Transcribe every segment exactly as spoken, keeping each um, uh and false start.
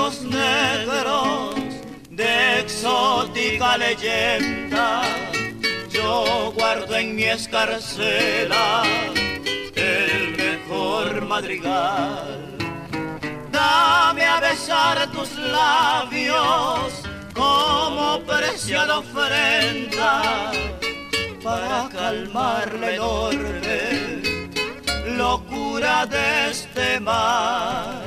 ojos negros de exótica leyenda, yo guardo en mi escarcela el mejor madrigal. Dame a besar tus labios como preciada ofrenda para calmar la enorme locura de este mal.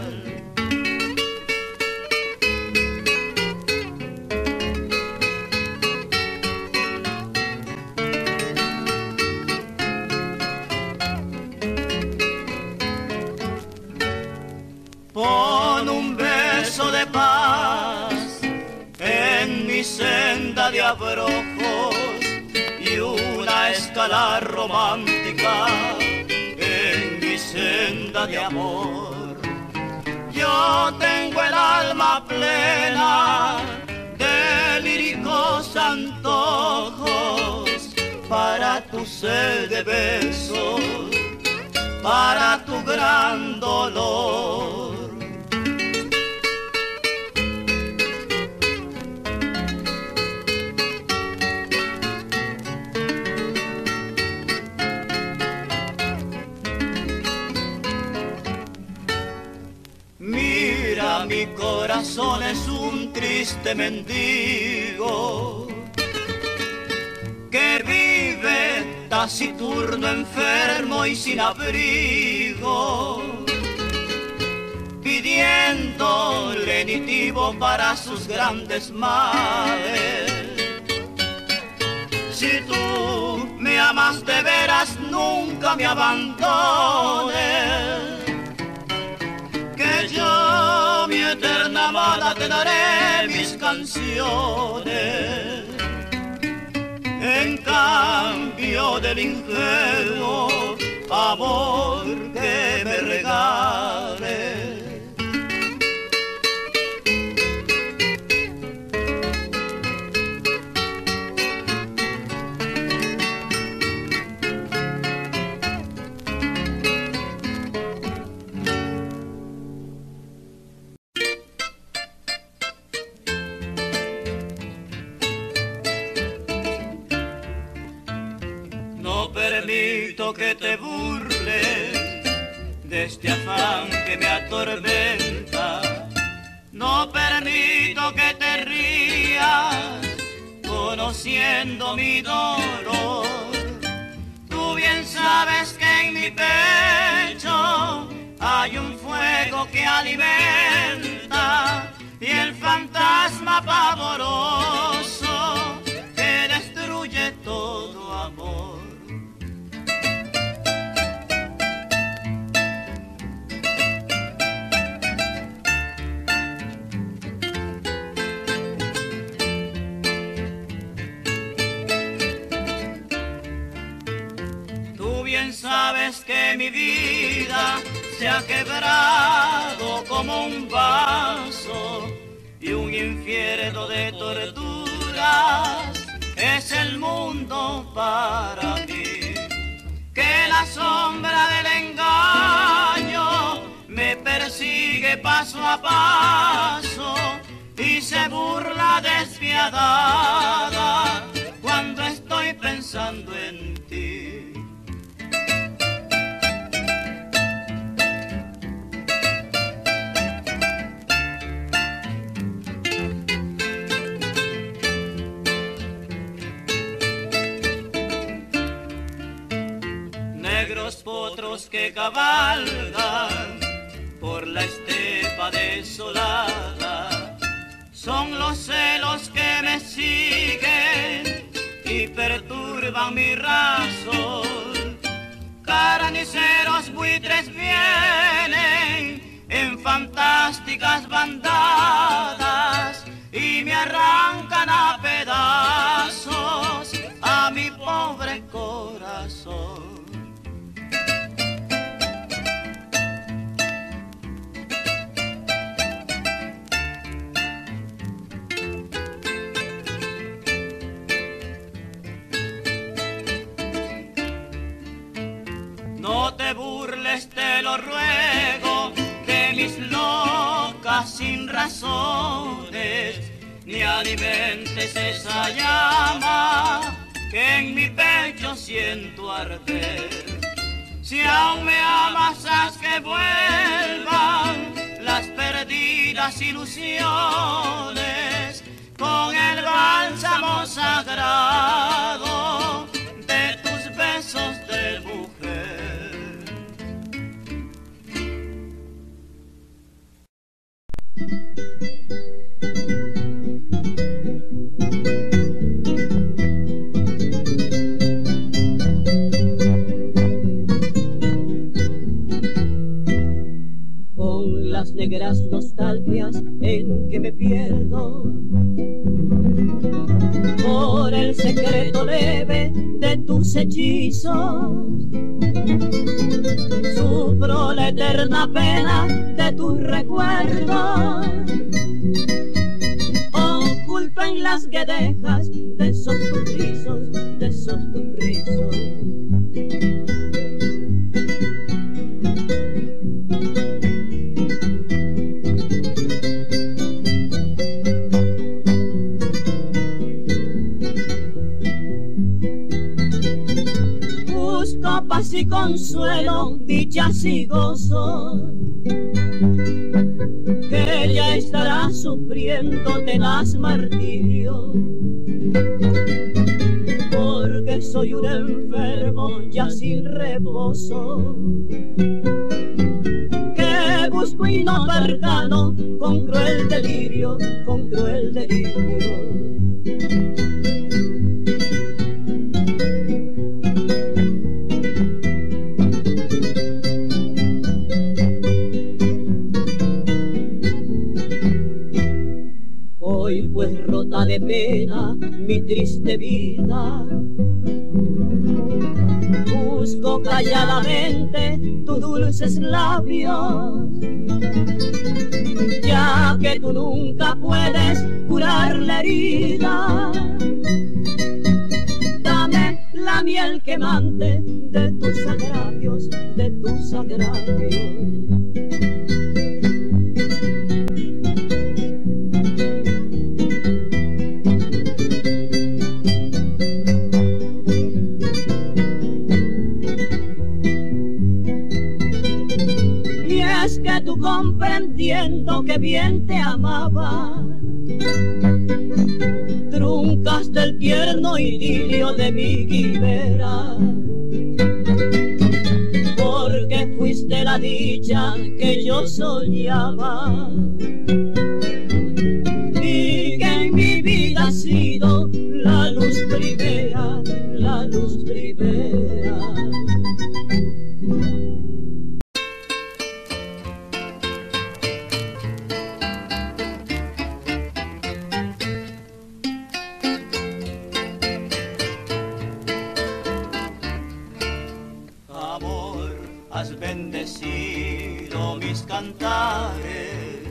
Pon un beso de paz en mi senda de abrojos y una escala romántica en mi senda de amor. Yo tengo el alma plena de líricos antojos para tu sed de besos, para tu gran dolor. Mira, mi corazón es un triste mendigo que vive taciturno, enfermo y sin abrigo, pidiendo lenitivo para sus grandes males. Si tú me amas de veras, nunca me abandones, que yo, mi eterna amada, te daré mis canciones en cambio del ingenuo amor que me regales. No permito que te burles de este afán que me atormenta. No permito que te rías conociendo mi dolor. Tú bien sabes que en mi pecho hay un fuego que alimenta y el fantasma pavoroso que destruye todo amor. Sabes que mi vida se ha quebrado como un vaso y un infierno de torturas es el mundo para mí. Que la sombra del engaño me persigue paso a paso y se burla despiadada cuando estoy pensando en ti. Negros potros que cabalgan por la estepa desolada, son los celos que me siguen y perturban mi razón. Carniceros buitres vienen en fantásticas bandadas y me arrancan a pedazos a mi pobre corazón. No te burles, te lo ruego, de mis locas sin razones, ni alimentes esa llama que en mi pecho siento arder. Si aún me amas, haz que vuelvan las perdidas ilusiones con el bálsamo sagrado de tus besos de mujer. Con las negras nostalgias en que me pierdo, por el secreto leve de tus hechizos, sufro la eterna pena de tus recuerdos, oculto en las guedejas de esos tus rizos, de esos tus rizos. Paz y consuelo, dichas y gozos, que ya estará sufriendo tenaz martirio, porque soy un enfermo ya sin reposo, que busco y no pergano con cruel delirio, con cruel delirio. Hoy pues rota de pena mi triste vida, busco calladamente tus dulces labios, ya que tú nunca puedes curar la herida. Dame la miel quemante de tus agravios, de tus agravios. Que tú comprendiendo que bien te amaba, truncaste el tierno idilio de mi quimera, porque fuiste la dicha que yo soñaba y que en mi vida ha sido la luz primera, la luz primera. Has bendecido mis cantares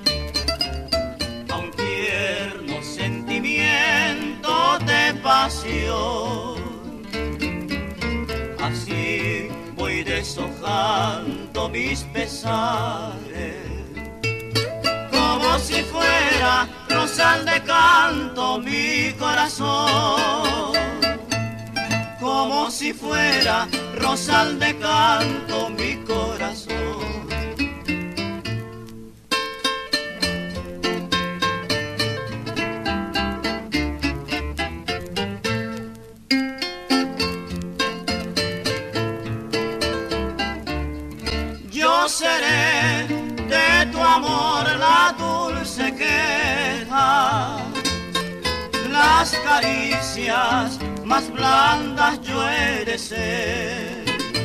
a un tierno sentimiento de pasión. Así voy deshojando mis pesares, como si fuera rosal de canto mi corazón, como si fuera rosal de canto mi corazón. Yo seré de tu amor la dulce queja, las caricias más blandas yo he de ser,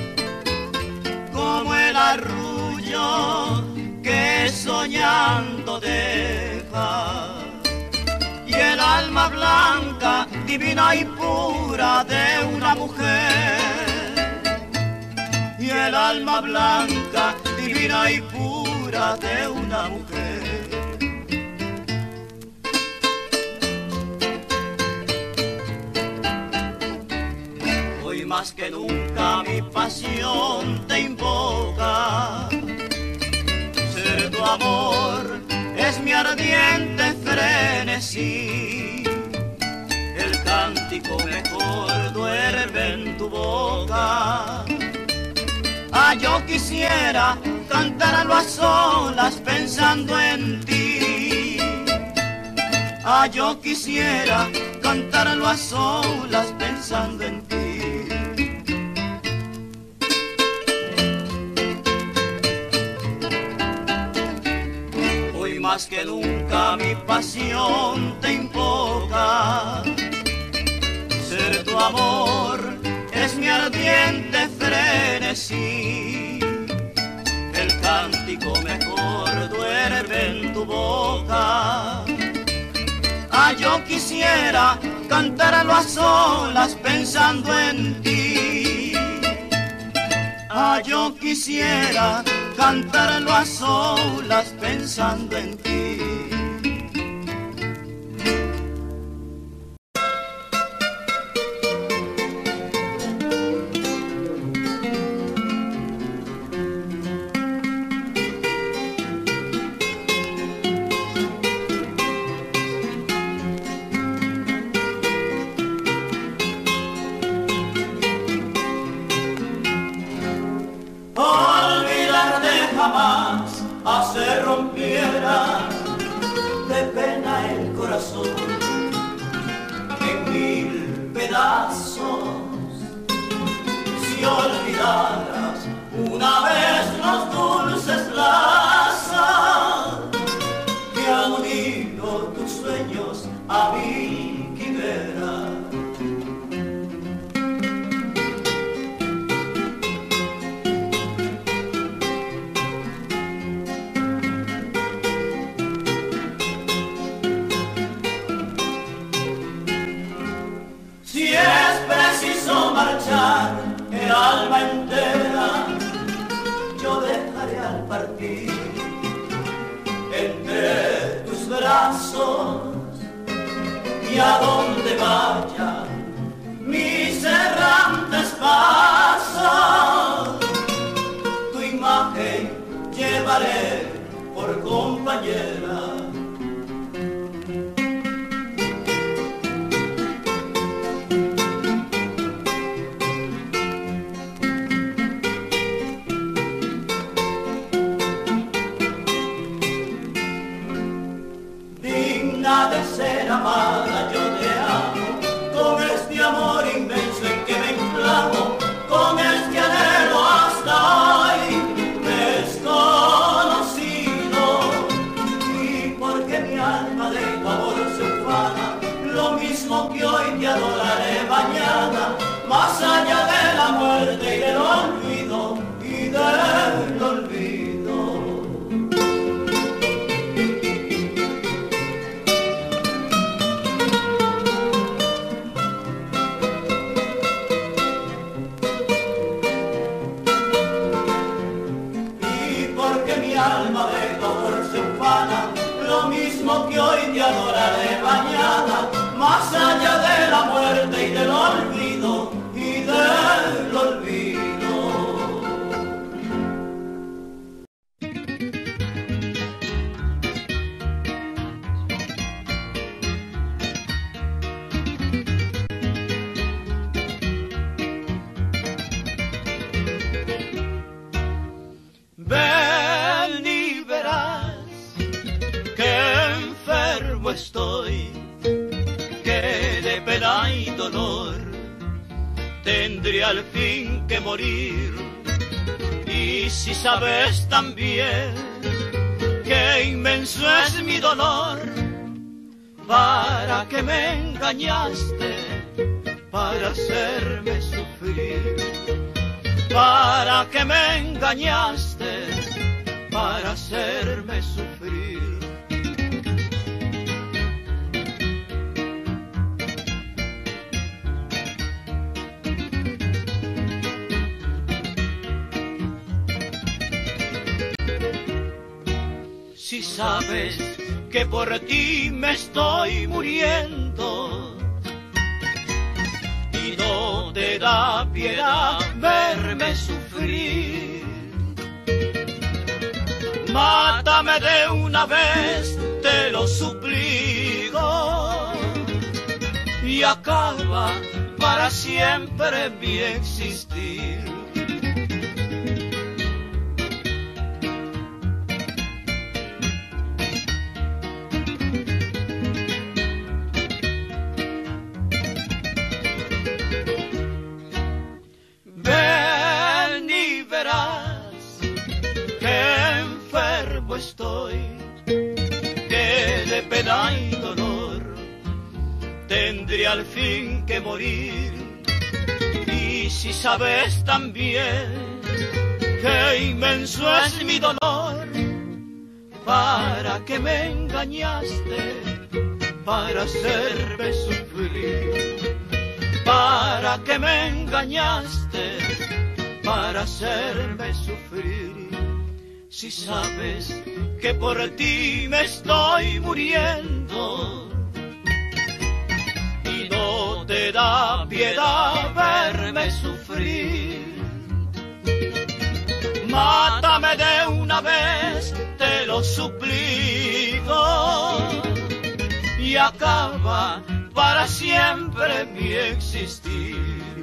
como el arrullo que soñando deja, y el alma blanca, divina y pura de una mujer, y el alma blanca, divina y pura de una mujer. Más que nunca mi pasión te invoca, ser tu amor ardiente frenesí. El cántico mejor duerme en tu boca. Ah, yo quisiera cantarlo a solas pensando en ti. Ah, yo quisiera cantarlo a solas pensando en ti. Hoy más que nunca mi pasión te invoca. Ser tu amor es mi ardiente frenesí. El cántico mejor duerme en tu boca. Ah, yo quisiera cantarlo a solas pensando en ti. Ah, yo quisiera cantarlo a solas pensando en ti. Jamás se rompiera de pena el corazón en mil pedazos. Si olvidaras una vez los dulces lazos que han unido tus sueños a mi quimera. Marchar el alma entera, yo dejaré al partir entre tus brazos, y a donde vaya mis errantes pasos, tu imagen llevaré por compañera. De ser amada, yo te amo, con este amor inmenso en que me inflamo, con este anhelo hasta hoy desconocido. Y porque mi alma de tu amor se ufana, lo mismo que hoy te adoraré mañana, más allá de la muerte y del olvido, y del olvido. Alma de tu amor se ufana, lo mismo que hoy te adoraré mañana, más allá de la muerte y del olvido, y del olvido. Estoy, que de pena y dolor tendré al fin que morir. Y si sabes también que inmenso es mi dolor, para que me engañaste, para hacerme sufrir, para que me engañaste, para hacerme sufrir. Si sabes que por ti me estoy muriendo y no te da piedad verme sufrir, mátame de una vez, te lo suplico, y acaba para siempre mi existir. Ven y verás que enfermo estoy, que de pena y dolor tendré al fin que morir. Y si sabes también que inmenso es mi dolor, ¿para qué me engañaste? Para hacerme sufrir. ¿Para qué me engañaste? Para hacerme sufrir. Si sabes que por ti me estoy muriendo y no te da piedad verme sufrir, mátame de una vez, te lo suplico, y acaba para siempre mi existir.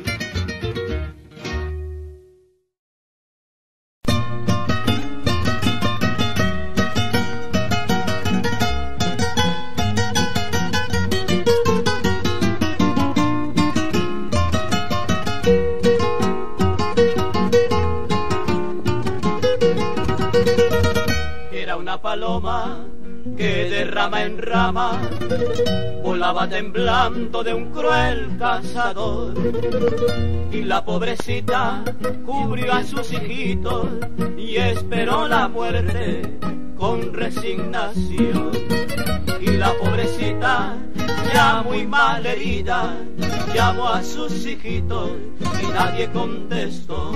Era una paloma que de rama en rama volaba temblando de un cruel cazador, y la pobrecita cubrió a sus hijitos y esperó la muerte con resignación. Y la pobrecita, ya muy mal herida, llamó a sus hijitos y nadie contestó.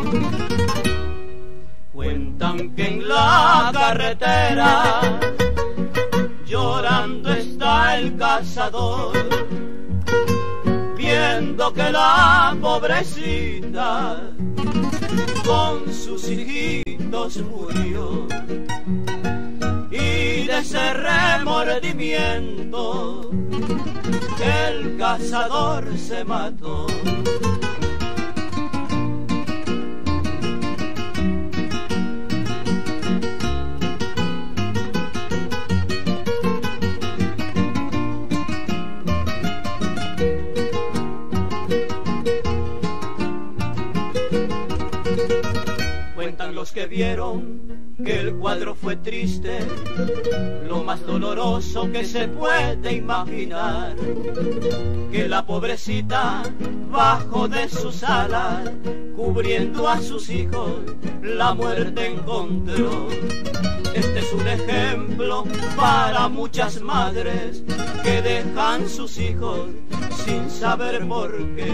Cuentan que en la carretera llorando está el cazador, viendo que la pobrecita con sus hijitos murió, y de ese remordimiento el cazador se mató. Cuentan los que vieron que el cuadro fue triste, lo más doloroso que se puede imaginar, que la pobrecita bajo de sus alas, cubriendo a sus hijos, la muerte encontró. Este es un ejemplo para muchas madres que dejan sus hijos sin saber por qué.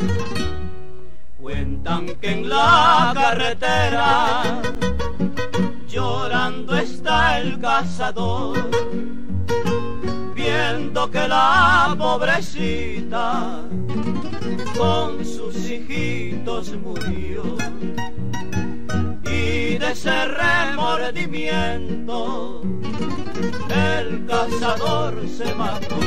Cuentan que en la carretera llorando está el cazador, viendo que la pobrecita con sus hijitos murió, y de ese remordimiento el cazador se mató.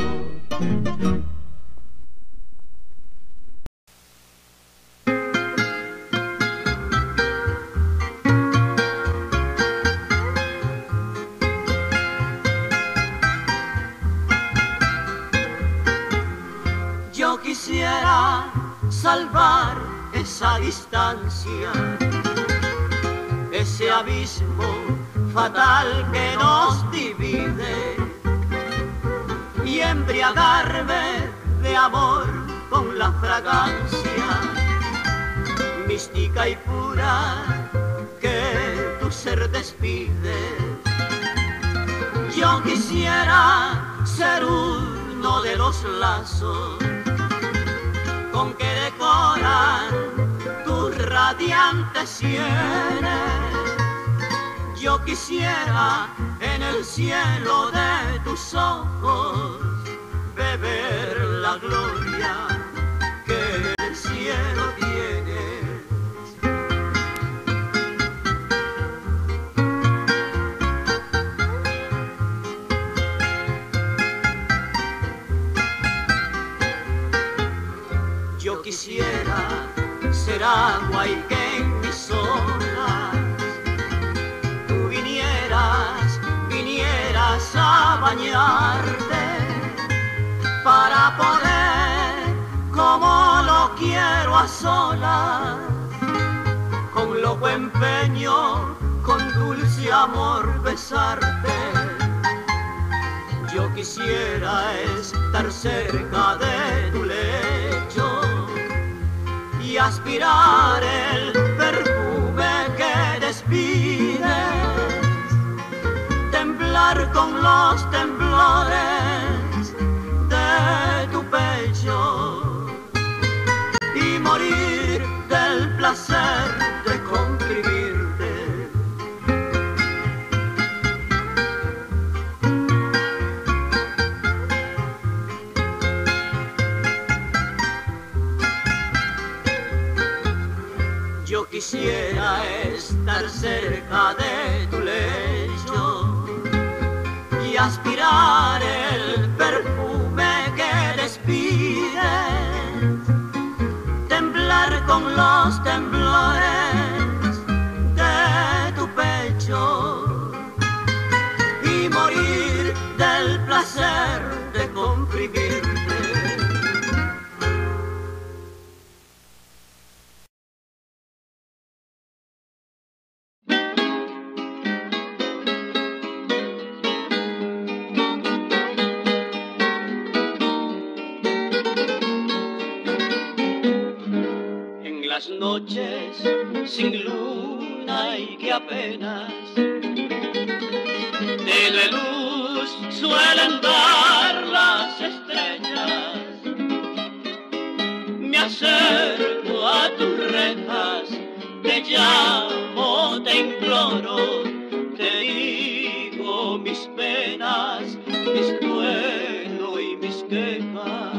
Yo quisiera salvar esa distancia, ese abismo fatal que nos divide, y embriagarme de amor con la fragancia mística y pura que tu ser despide. Yo quisiera ser uno de los lazos con que decoran tus radiantes sienes. Yo quisiera en el cielo de tus ojos beber la gloria que el cielo tiene. quisiera ser agua y que en mis olas tú vinieras, vinieras a bañarte para poder, como lo quiero a solas, con loco empeño, con dulce amor besarte. Yo quisiera estar cerca de tu lecho y aspirar el perfume que despides, temblar con los temblores de tu pecho y morir del placer de comprimirte. Yo quisiera estar cerca de tu lecho y aspirar el perfume que despides, temblar con los temblores de tu pecho y morir del placer de comprimirte. Las noches sin luna y que apenas de luz suelen dar las estrellas, me acerco a tus rejas, te llamo, te imploro, te digo mis penas, mis duelos y mis quejas.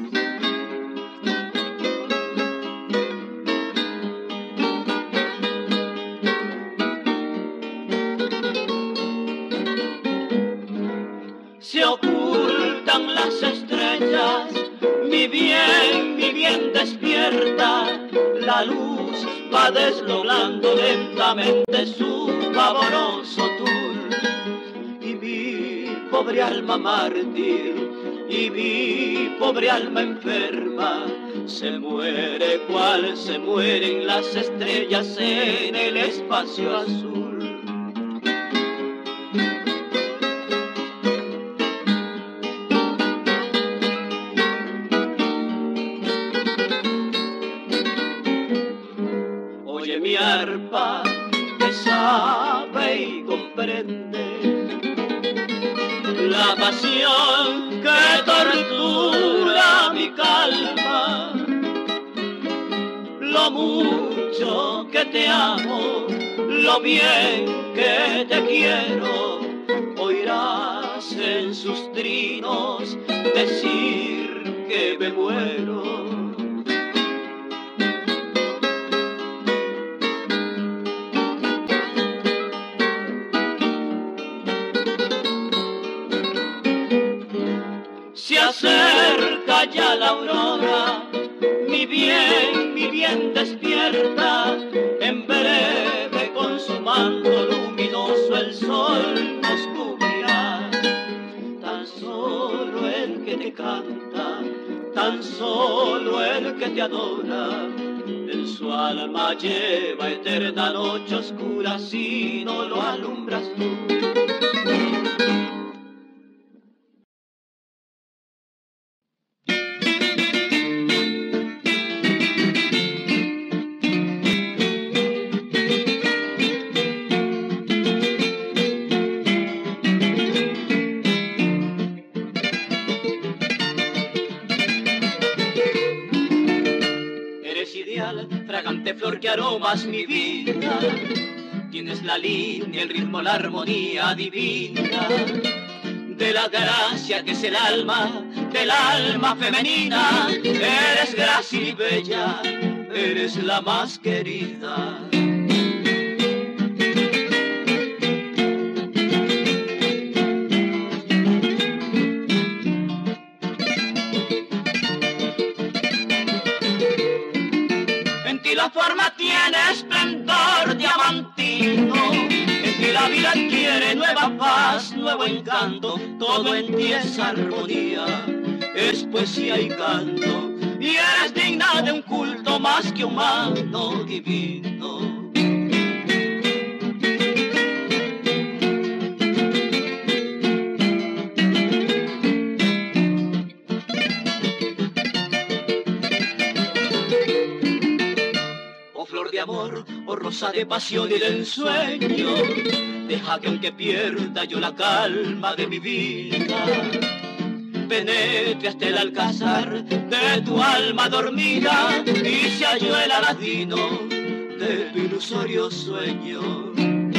Se ocultan las estrellas, mi bien, mi bien despierta, la luz va desdoblando lentamente su pavoroso tul, y mi pobre alma mártir, y mi pobre alma enferma, se muere cual se mueren las estrellas en el espacio azul. Mi arpa que sabe y comprende la pasión que tortura mi calma, lo mucho que te amo, lo bien que te quiero, oirás en sus trinos decir que me muero. Se acerca ya la aurora, mi bien, mi bien despierta, en breve con su manto luminoso el sol nos cubrirá. Tan solo el que te canta, tan solo el que te adora, en su alma lleva eterna noche oscura si no lo alumbras tú. Fragante flor que aromas mi vida, tienes la línea, el ritmo, la armonía divina de la gracia que es el alma, del alma femenina. Eres grácil y bella, eres la más querida. ti la forma tiene esplendor diamantino, en ti la vida adquiere nueva paz, nuevo encanto, todo en ti es armonía, es poesía y canto, y eres digna de un culto más que humano, divino. De amor, o rosa de pasión y de ensueño, deja que aunque pierda yo la calma de mi vida, penetre hasta el alcázar de tu alma dormida y se halló el aladino de tu ilusorio sueño.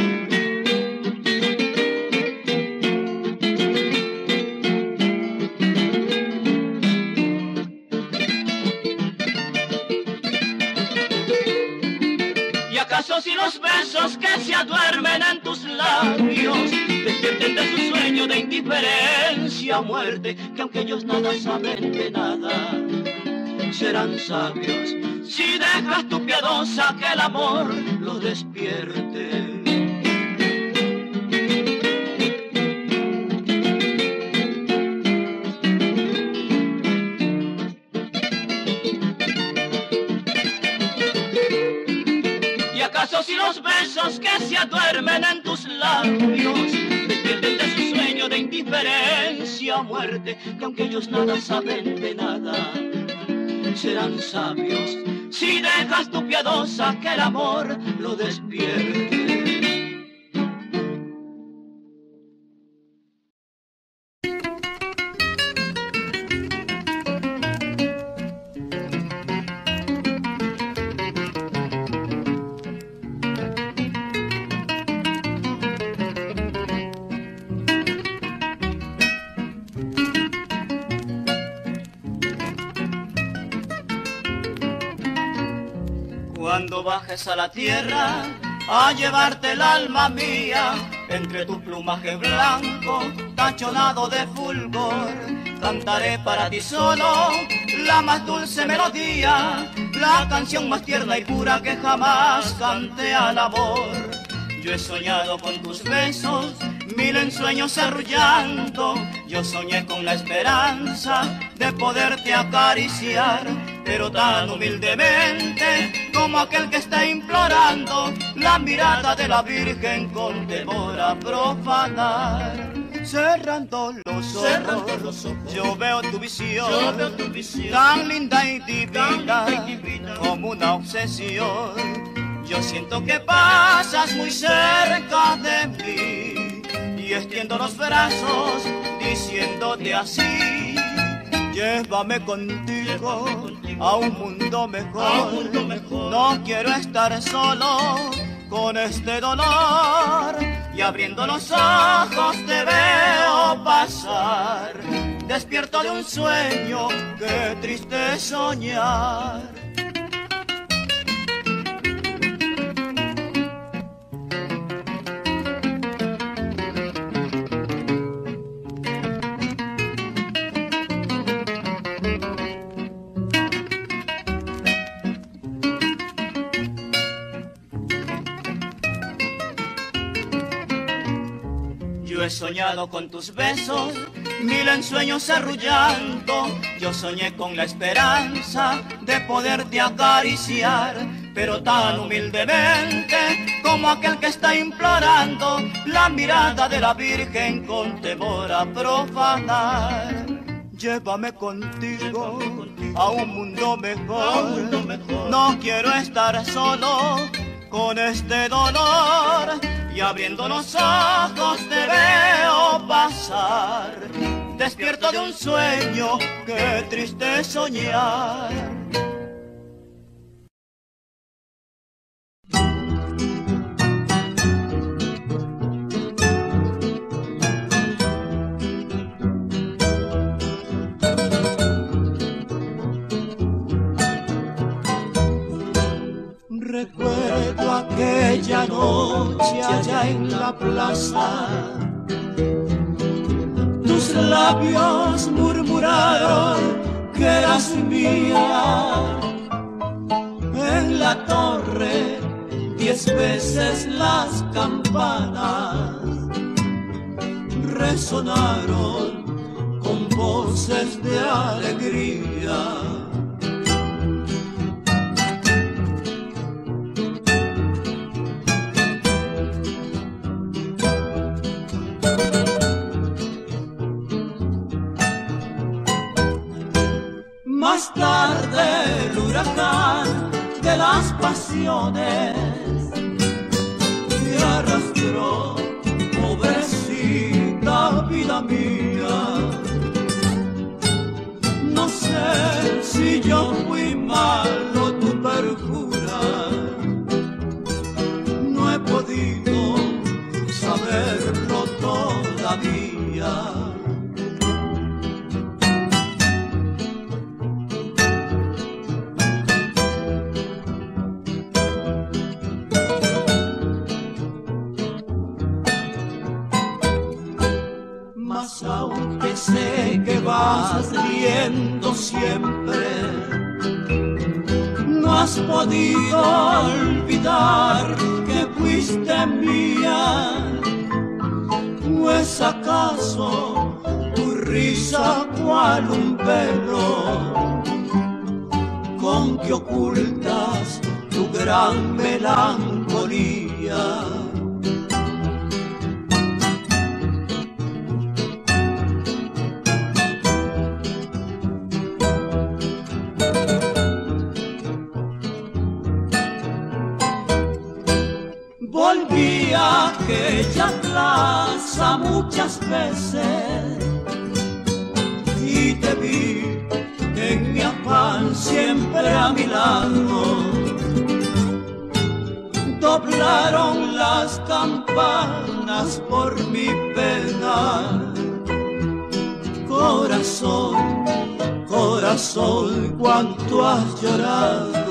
Si los besos que se aduermen en tus labios despierten de su sueño de indiferencia o muerte, que aunque ellos nada saben de nada, serán sabios si dejas tu piadosa que el amor los despierte. Si los besos que se aduermen en tus labios despierten de su sueño de indiferencia o muerte, que aunque ellos nada saben de nada, serán sabios si dejas tu piadosa que el amor lo despierte. Cuando bajes a la tierra a llevarte el alma mía, entre tu plumaje blanco tachonado de fulgor, cantaré para ti solo la más dulce melodía, la canción más tierna y pura que jamás canté al amor. Yo he soñado con tus besos, mil ensueños arrullando, yo soñé con la esperanza de poderte acariciar, pero tan humildemente como aquel que está implorando la mirada de la Virgen con temor a profanar. Cerrando los ojos, Cerrando los ojos yo, veo tu visión, yo veo tu visión, tan linda y divina, tan linda y divina como una obsesión. Yo siento que pasas muy cerca de mí y extiendo los brazos diciéndote así: llévame contigo a un mundo mejor, a un mundo mejor. No quiero estar solo con este dolor, y abriendo los ojos te veo pasar, despierto de un sueño, qué triste soñar. He soñado con tus besos, mil ensueños arrullando, yo soñé con la esperanza de poderte acariciar, pero tan humildemente como aquel que está implorando la mirada de la Virgen con temor a profanar. Llévame contigo a un mundo mejor, no quiero estar solo con este dolor, y abriendo los ojos te veo pasar, despierto de un sueño, qué triste soñar. Recuerdo aquella noche allá en la plaza, tus labios murmuraron que eras mía. En la la torre diez veces las campanas resonaron con voces de alegría. Más tarde el huracán de las pasiones te arrastró, pobrecita vida mía. No sé si yo fui malo, tu perjura, no he podido saberlo todavía. Aunque sé que vas riendo siempre, no has podido olvidar que fuiste mía. ¿O es acaso tu risa cual un velo con que ocultas tu gran melancolía? Volví a aquella plaza muchas veces y te vi en mi afán siempre a mi lado. Doblaron las campanas por mi pena. Corazón, corazón, cuánto has llorado.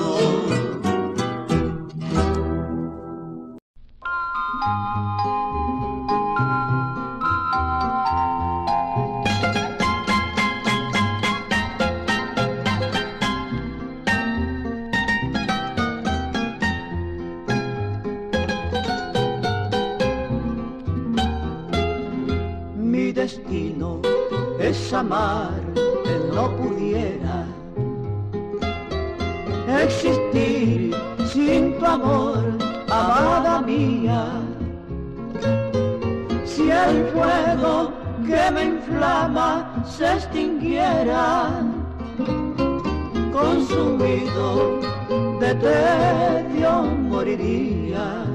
Mi destino es amar que no pudiera existir sin tu amor, amada mía. Si el fuego que me inflama se extinguiera, consumido de tedio moriría.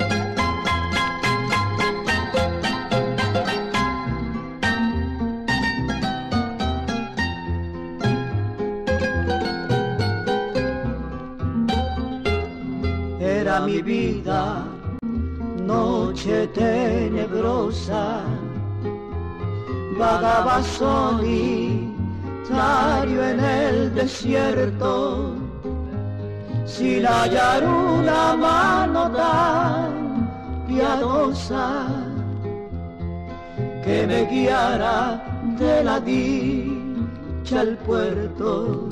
Era mi vida noche tenebrosa, vagaba solitario en el desierto, sin hallar una mano tan piadosa que me guiara de la dicha al puerto.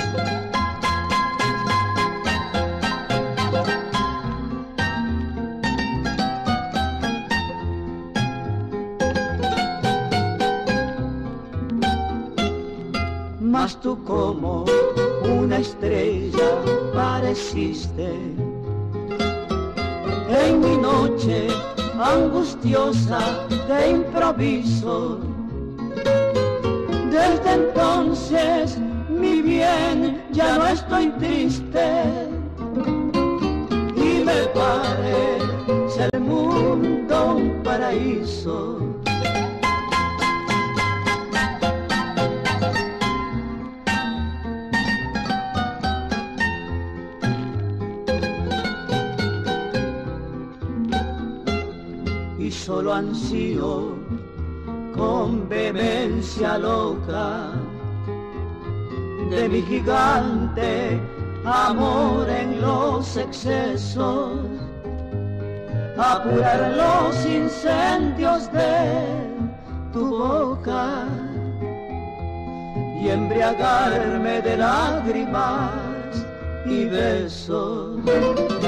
Mas tú como una estrella pareciste en mi noche angustiosa de improviso. Desde entonces, mi bien, ya no estoy triste y me parece el mundo un paraíso. Y solo ansío con vehemencia loca de mi gigante amor en los excesos, apurar los incendios de tu boca y embriagarme de lágrimas y besos.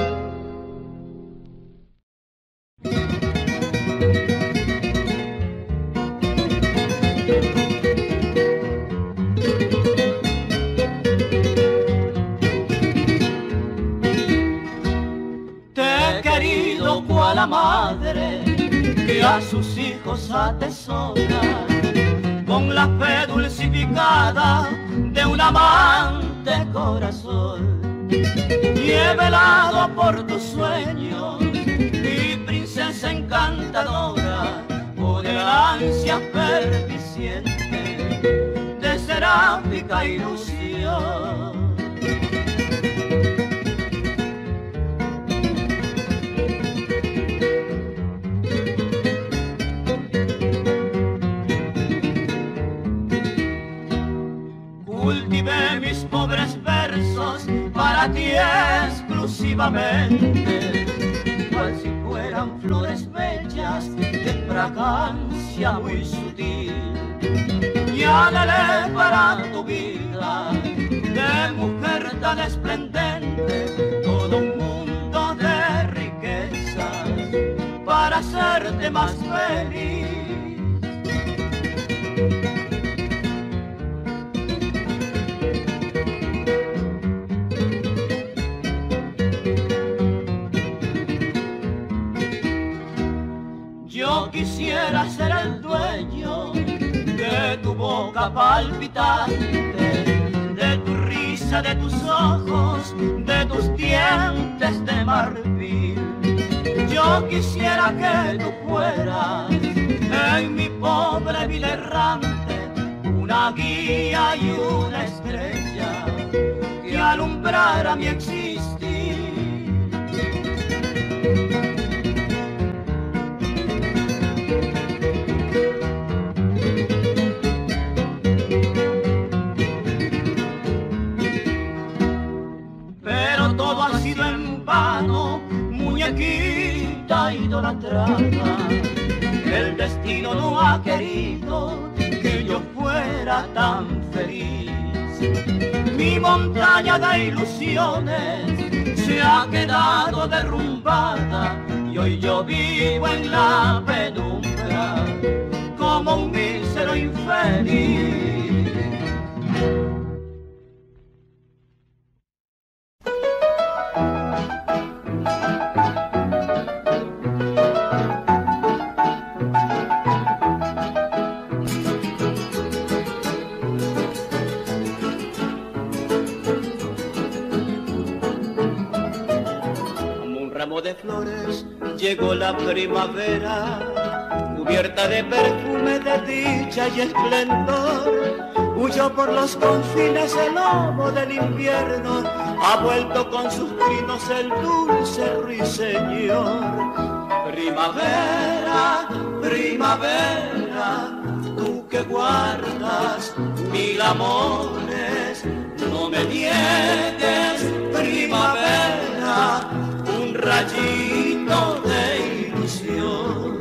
pero cual la madre que a sus hijos atesora con la fe dulcificada de un amante corazón. Y he velado por tus sueños, mi princesa encantadora, con el ansia perficiente de seráfica ilusión. Cultivé mis pobres versos para ti exclusivamente, cual si fueran flores bellas de fragancia muy sutil. Y anhelé para tu vida, de mujer tan esplendente, todo un mundo de riquezas para hacerte más feliz. Yo quisiera ser el dueño de tu boca palpitante, de tu risa, de tus ojos, de tus dientes de marfil. Yo quisiera que tú fueras en mi pobre vida errante una guía y una estrella que alumbrara mi existir. Todo ha sido en vano, muñequita idolatrada. El destino no ha querido que yo fuera tan feliz. Mi montaña de ilusiones se ha quedado derrumbada y hoy yo vivo en la penumbra como un mísero infeliz. De flores llegó la primavera, cubierta de perfume de dicha y esplendor. Huyó por los confines el lobo del invierno, ha vuelto con sus trinos el dulce ruiseñor. Primavera, primavera, tú que guardas mil amores, no me niegues, primavera, un rayito de ilusión.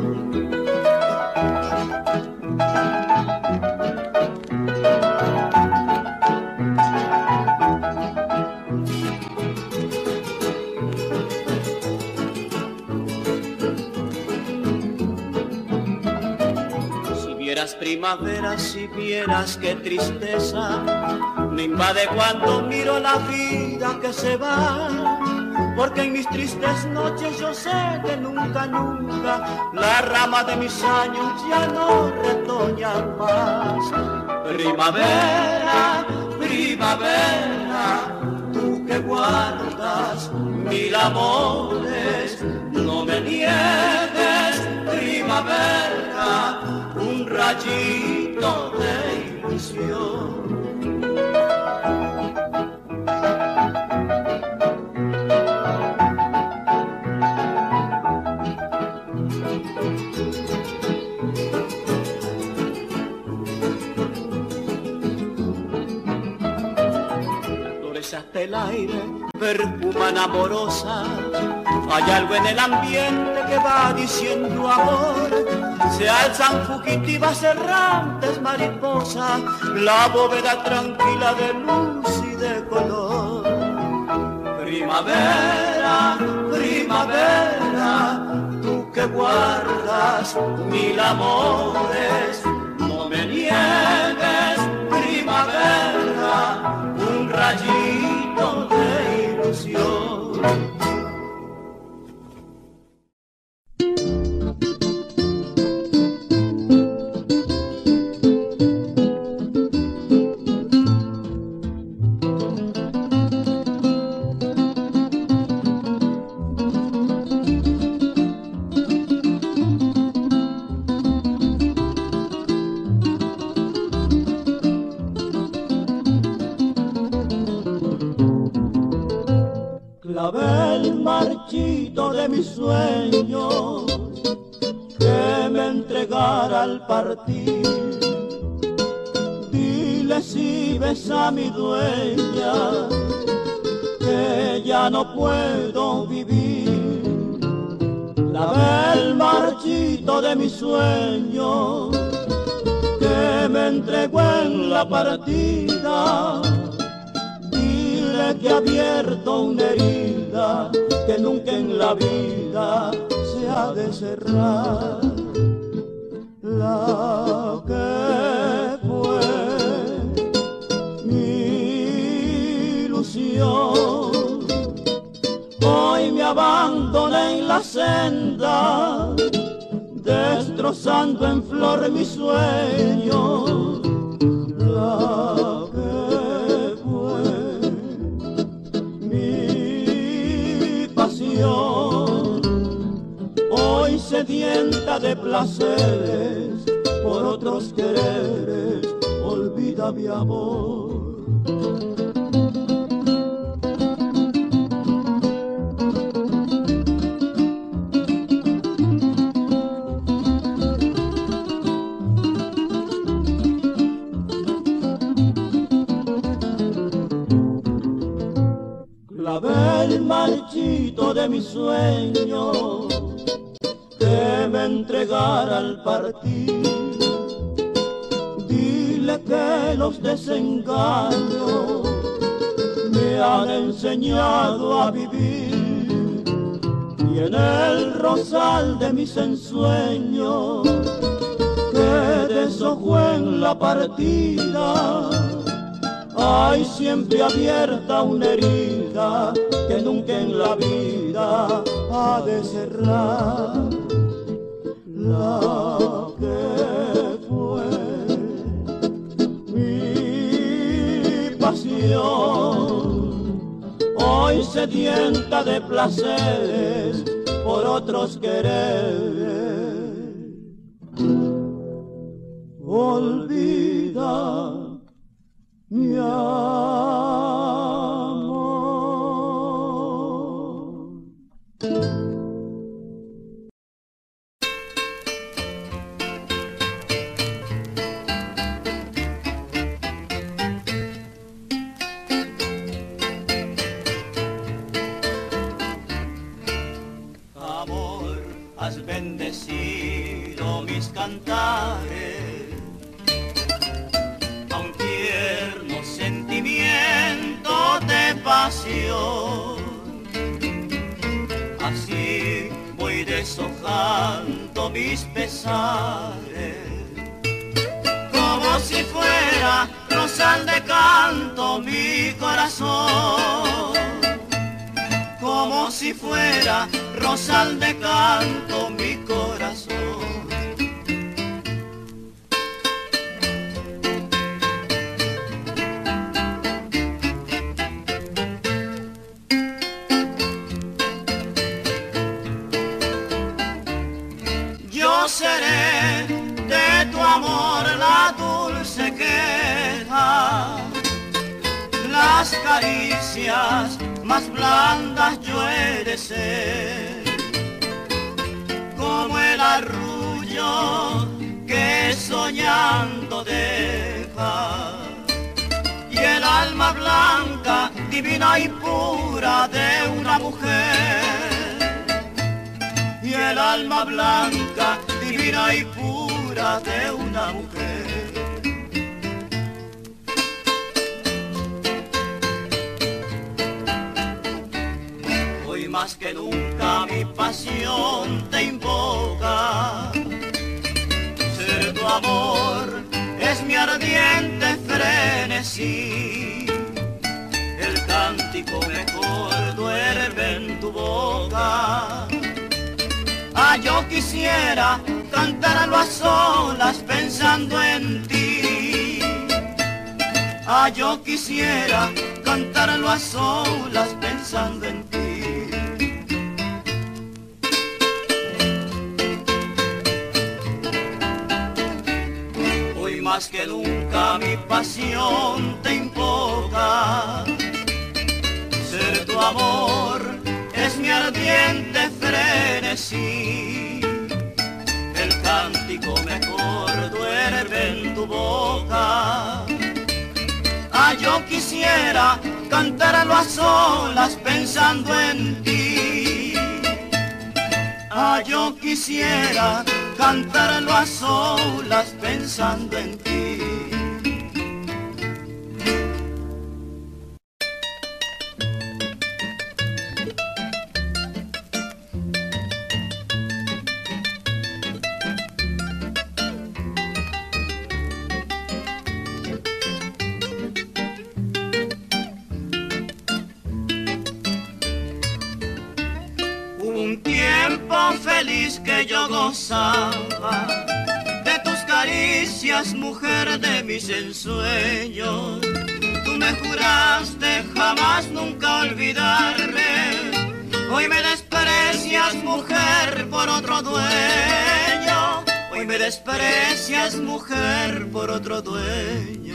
Si vieras primavera, si vieras qué tristeza me invade cuando miro la vida que se va. Porque en mis tristes noches yo sé que nunca, nunca la rama de mis años ya no retoña más. Primavera, primavera, tú que guardas mil amores, no me niegues, primavera, un rayito de ilusión. Hasta el aire perfuman amorosa, hay algo en el ambiente que va diciendo amor. Se alzan fugitivas errantes mariposas, la bóveda tranquila de luz y de color. Primavera, primavera, tú que guardas mil amores, no me niegues, primavera, un rayito de ilusión. clavel marchito de mis sueños que me entregara al partir. Dile si ves a mi dueña que ya no puedo vivir. Clavel marchito de mis sueños que me entregó en la partida. Dile que ha abierto una herida que nunca en la vida se ha de cerrar. La que fue mi ilusión hoy me abandona en la senda, destrozando en flor mi sueño. La que fue mi pasión hoy sedienta de placeres por otros quereres olvida mi amor. Clavel marchito de mis sueños que me entregara al partir. Dile que los desengaños me han enseñado a vivir, y en el rosal de mis ensueños que deshojó en la partida hay siempre abierta una herida que nunca en la vida ha de cerrar. La que fue mi pasión hoy sedienta de placeres por otros quereres olvida mi amor. Amor, has bendecido mis cantares a un tierno sentimiento de pasión. Así voy deshojando mis pesares, como si fuera rosal de canto mi corazón, como si fuera rosal de canto mi corazón. Yo seré de tu amor la dulce queja, las caricias más blandas yo he de ser, como el arrullo que soñando deja, y el alma blanca, divina y pura de una mujer, y el alma blanca, divina y pura de una mujer. Hoy más que nunca mi pasión te invoca, ser tu amor es mi ardiente frenesí, el cántico mejor duerme en tu boca. Ah, yo quisiera cantarlo a solas pensando en ti. Ah, yo quisiera cantarlo a solas pensando en ti. Hoy más que nunca mi pasión te invoca, ser tu amor ardiente frenesí. El cántico mejor duerme en tu boca. Ah, yo quisiera cantarlo a solas pensando en ti. Ah, yo quisiera cantarlo a solas pensando en ti. Un tiempo feliz que yo gozaba de tus caricias, mujer de mis ensueños. Tú me juraste jamás nunca olvidarme. Hoy me desprecias, mujer, por otro dueño. Hoy me desprecias, mujer, por otro dueño.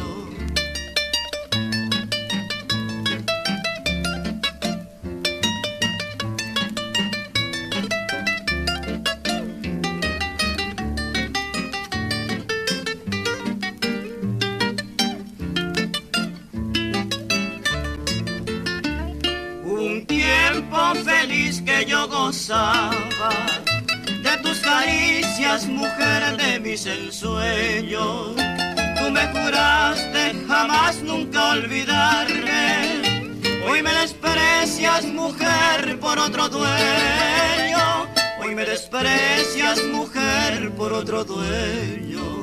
Un tiempo feliz que yo gozaba de tus caricias, mujer de mis ensueños. Tú me juraste jamás nunca olvidarme. Hoy me desprecias, mujer, por otro dueño. Hoy me desprecias, mujer, por otro dueño.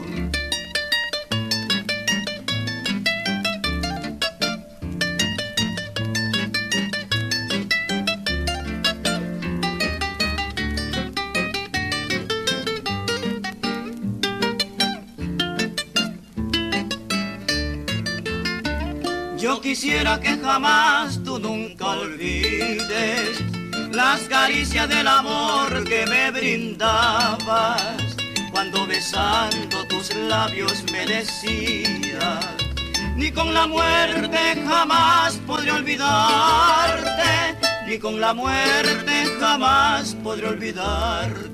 Yo quisiera que jamás tú nunca olvides las caricias del amor que me brindabas, cuando besando tus labios me decías: ni con la muerte jamás podré olvidarte, ni con la muerte jamás podré olvidarte.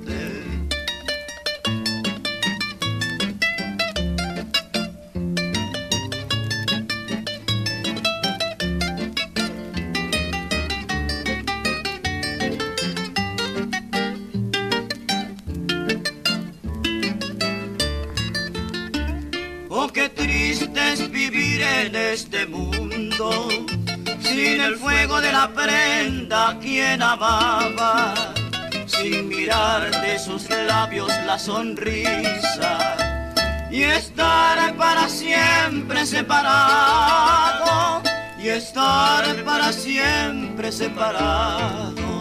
Oh, qué triste es vivir en este mundo, sin el fuego de la prenda a quien amaba, sin mirar de sus labios la sonrisa, y estar para siempre separado, y estar para siempre separado.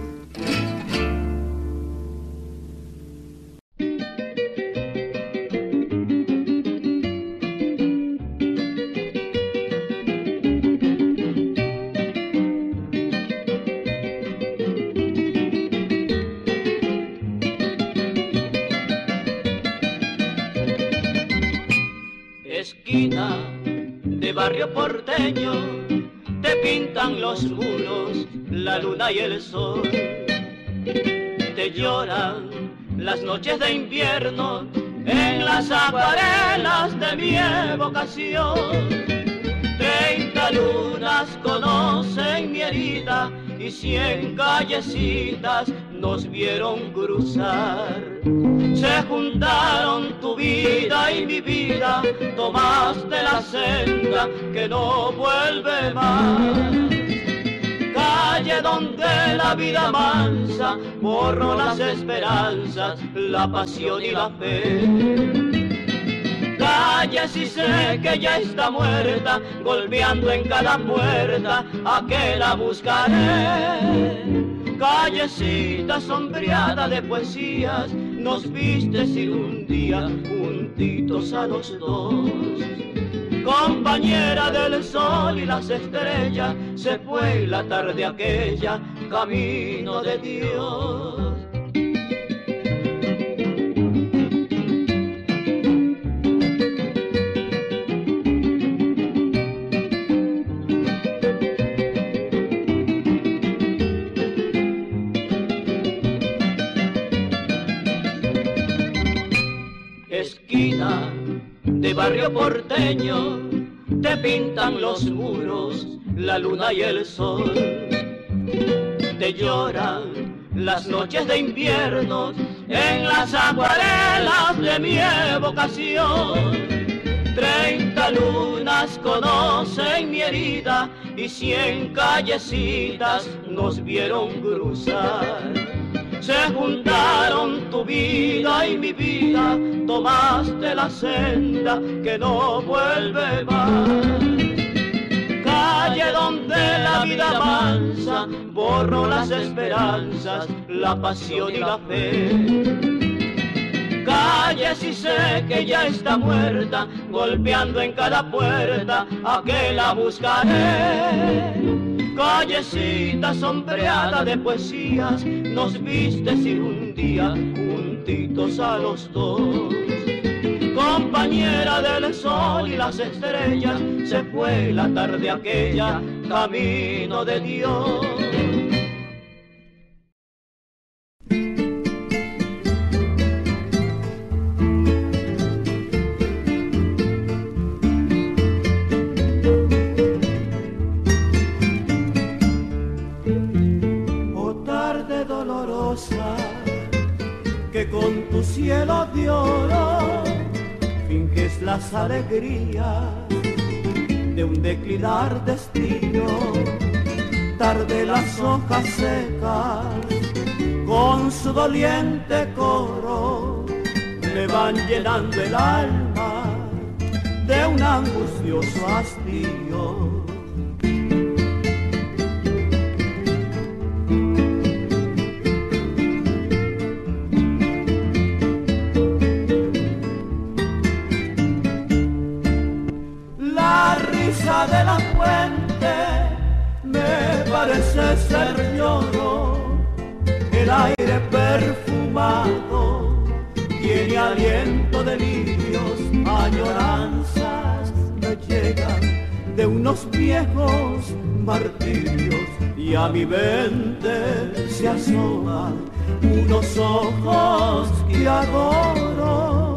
Esquina de barrio porteño, te pintan los muros, la luna y el sol. Te lloran las noches de invierno en las acuarelas de mi evocación. Treinta lunas conocen mi herida y cien callecitas nos vieron cruzar. Se juntaron tu vida y mi vida, tomaste la senda que no vuelve más. Calle donde la vida mansa borró las esperanzas, la pasión y la fe. Calle si sé que ya está muerta, golpeando en cada puerta a que la buscaré. Callecita sombreada de poesías, nos viste sin un día juntitos a los dos. Compañera del sol y las estrellas, se fue la tarde aquella, camino de Dios. barrio porteño te pintan los muros, la luna y el sol. Te lloran las noches de invierno en las acuarelas de mi evocación. Treinta lunas conocen mi herida y cien callecitas nos vieron cruzar. Se juntaron tu vida y mi vida, tomaste la senda que no vuelve más. Calle donde la vida avanza, borro las esperanzas, la pasión y la fe. Calle si sé que ya está muerta, golpeando en cada puerta a que la buscaré. Callecita sombreada de poesías, nos viste sin un día juntitos a los dos. Compañera del sol y las estrellas, se fue la tarde aquella, camino de Dios. Que con tu cielo de oro finges las alegrías de un declinar destino. Tarde las hojas secas con su doliente coro me van llenando el alma de un angustioso hastío. De la fuente me parece ser lloro, el aire perfumado tiene aliento de lirios, añoranzas me llegan de unos viejos martirios y a mi mente se asoman unos ojos que adoro.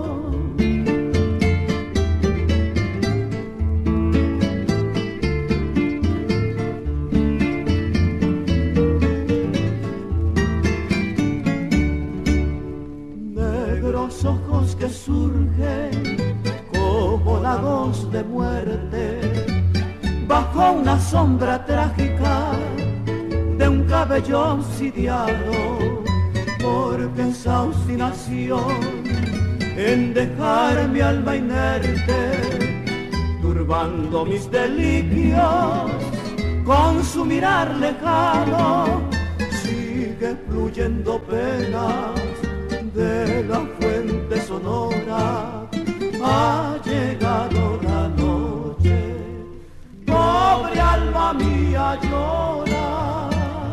Ojos que surgen como lagos de muerte bajo una sombra trágica de un cabello obsidiado, porque esa obstinación en dejar mi alma inerte, turbando mis delirios con su mirar lejano, sigue fluyendo penas de la fuente sonora. Ha llegado la noche, pobre alma mía llora.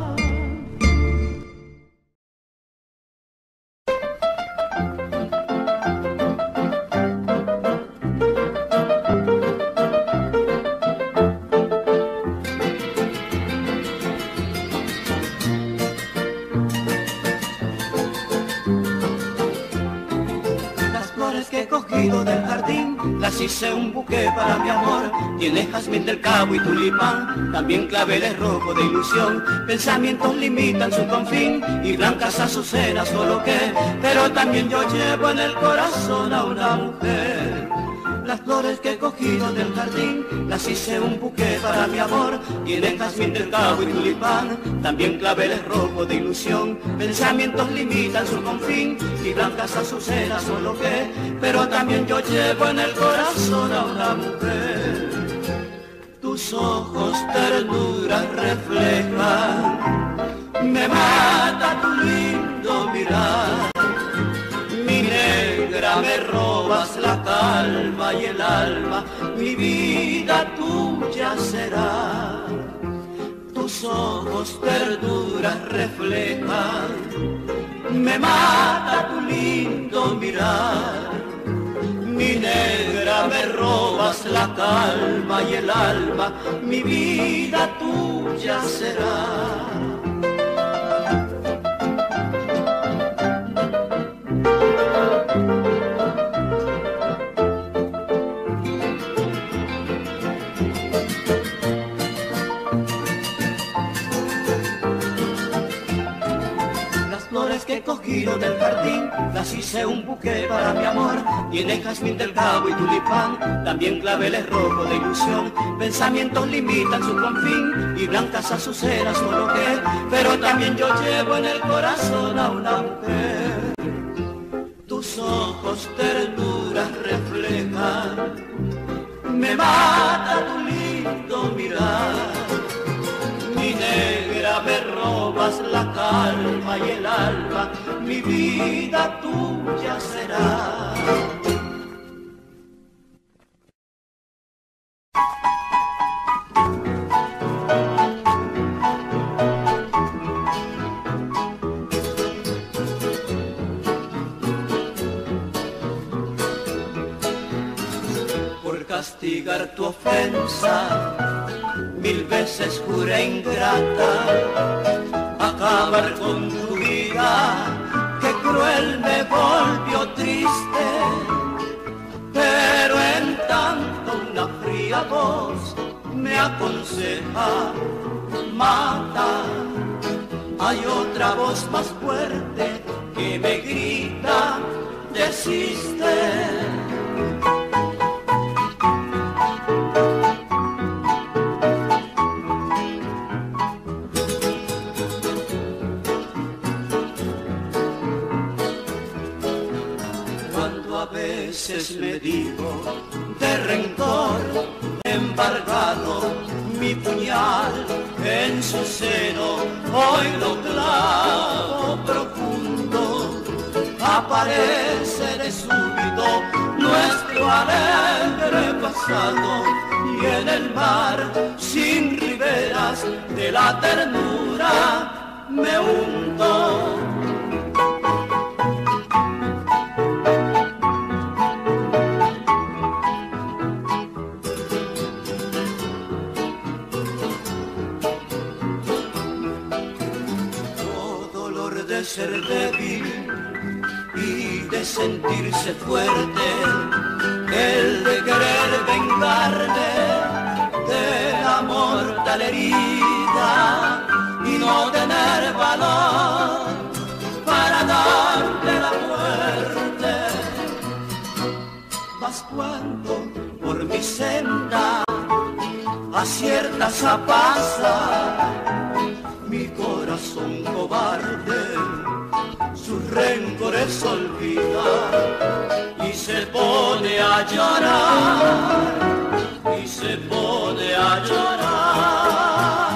Del jardín, las hice un buque para mi amor. Tiene jazmín del cabo y tulipán, también claveles rojos de ilusión. Pensamientos limitan su confín y blancas azucenas solo que, pero también yo llevo en el corazón a una mujer. Las flores que he cogido del jardín, las hice un buque para mi amor. Tienen jazmín del cabo y tulipán, también claveles rojos de ilusión. Pensamientos limitan su confín y blancas azucenas solo que, pero también yo llevo en el corazón a una mujer. Tus ojos ternuras reflejan, me mata tu lindo mirar. Mi negra me robas la calma y el alma, mi vida tuya será. Tus ojos verduras reflejan, me mata tu lindo mirar. Mi negra me robas la calma y el alma, mi vida tuya será. flores que he cogido del jardín, las hice un buque para mi amor. Tiene jazmín del cabo y tulipán, también claveles rojos de ilusión. Pensamientos limitan su confín y blancas azucenas coloqué, pero también yo llevo en el corazón a una mujer. Tus ojos ternuras reflejan, me mata tu lindo mirar. Mi negra, me robas la calma y el alma, mi vida tuya será. Por castigar tu ofensa, mil veces juré ingrata acabar con tu vida, que cruel me volvió triste. Pero en tanto una fría voz me aconseja, mata. Hay otra voz más fuerte que me grita, desiste. Me digo de rencor embargado mi puñal en su seno, hoy lo clavo profundo. Aparece de súbito nuestro alegre pasado, y en el mar sin riberas de la ternura me hundo. De ser débil y de sentirse fuerte, el de querer vengarme de la mortal herida y no tener valor para darle la muerte. Mas cuando por mi senda aciertas a pasar, mi corazón cobarde sus rencores olvida y se pone a llorar, y se pone a llorar.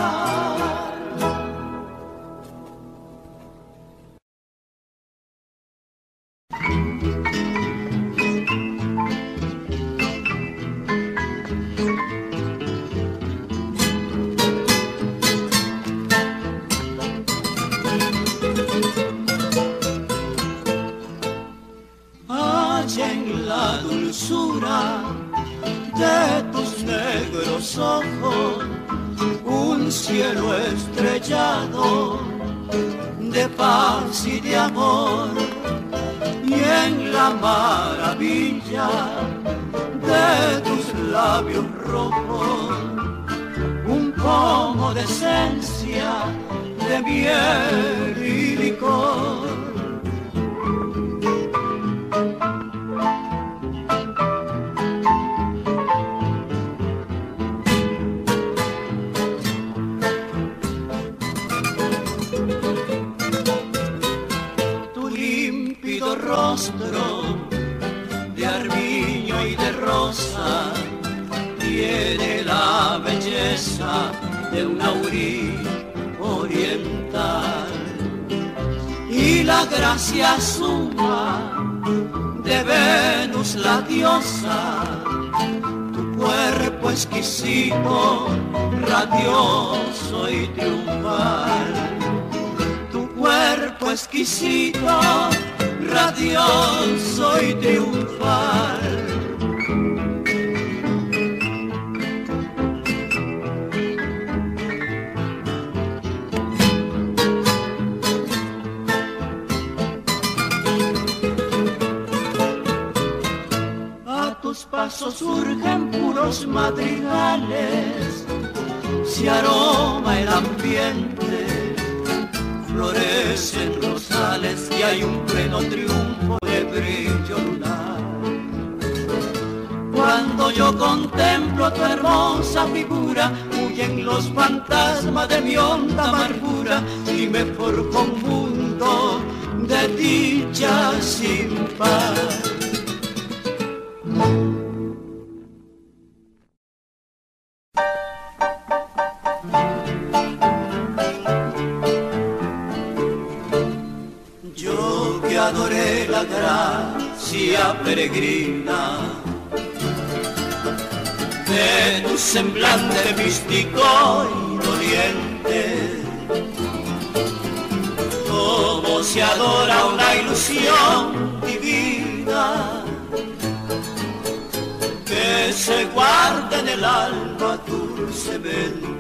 De tus negros ojos, un cielo estrellado de paz y de amor, y en la maravilla de tus labios rojos, un pomo de esencia de miel y licor. Rostro de armiño y de rosa tiene la belleza de un aurí oriental, y la gracia suma de Venus la diosa, tu cuerpo exquisito, radioso y triunfal, tu cuerpo exquisito, radioso y triunfal. A tus pasos surgen puros madrigales, se aroma el ambiente florecen rosales y hay un pleno triunfo de brillo lunar. Cuando yo contemplo tu hermosa figura, huyen los fantasmas de mi honda amargura y me forjo un mundo de dicha sin par. Yo que adoré la gracia peregrina de tu semblante místico y doliente, como se adora una ilusión divina que se guarda en el alma dulcemente.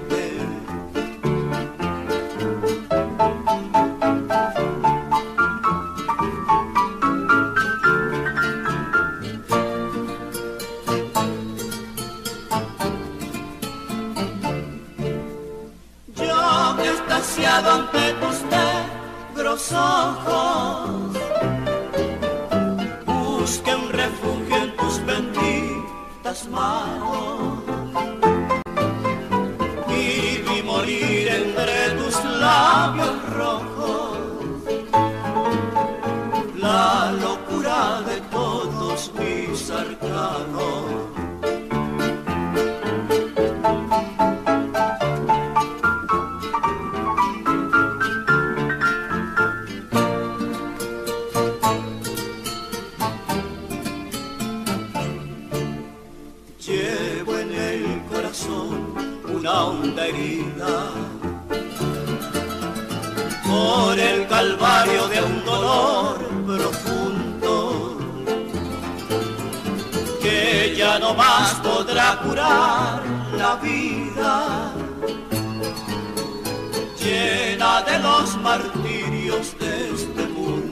Ante tus negros ojos busqué un refugio en tus benditas manos y vi morir entre tus labios rojos la locura de todos mis arcanos. Una honda herida por el calvario de un dolor profundo que ya no más podrá curar la vida, llena de los martirios de este mundo.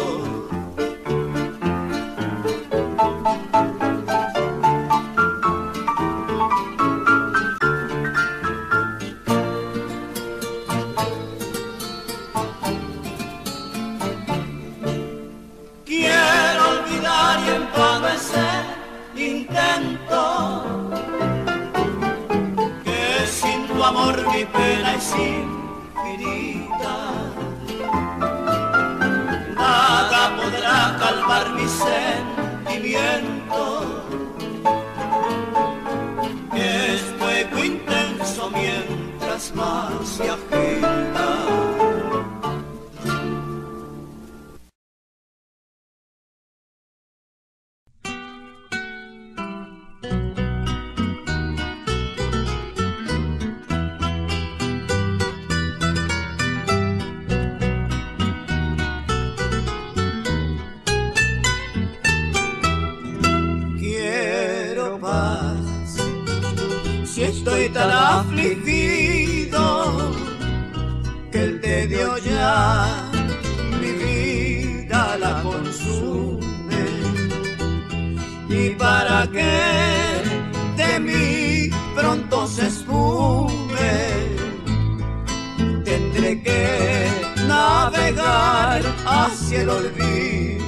Intento que sin tu amor mi pena es infinita, nada podrá calmar mi sentimiento, que es fuego intenso mientras más se agita. Estoy tan afligido que el tedio ya mi vida la consume, y para que de mí pronto se esfume tendré que navegar hacia el olvido.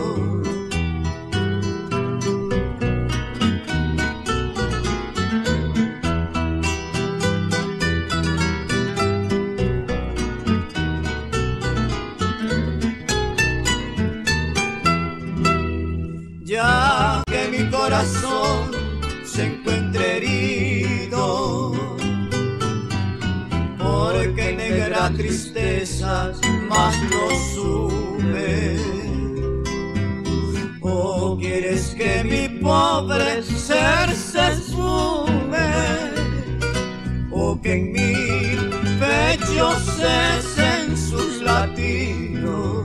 Ya que mi corazón se encuentre herido, porque negra tristeza más lo sume. ¿O quieres que mi pobre ser se esfume, o que en mi pecho cesen sus latidos?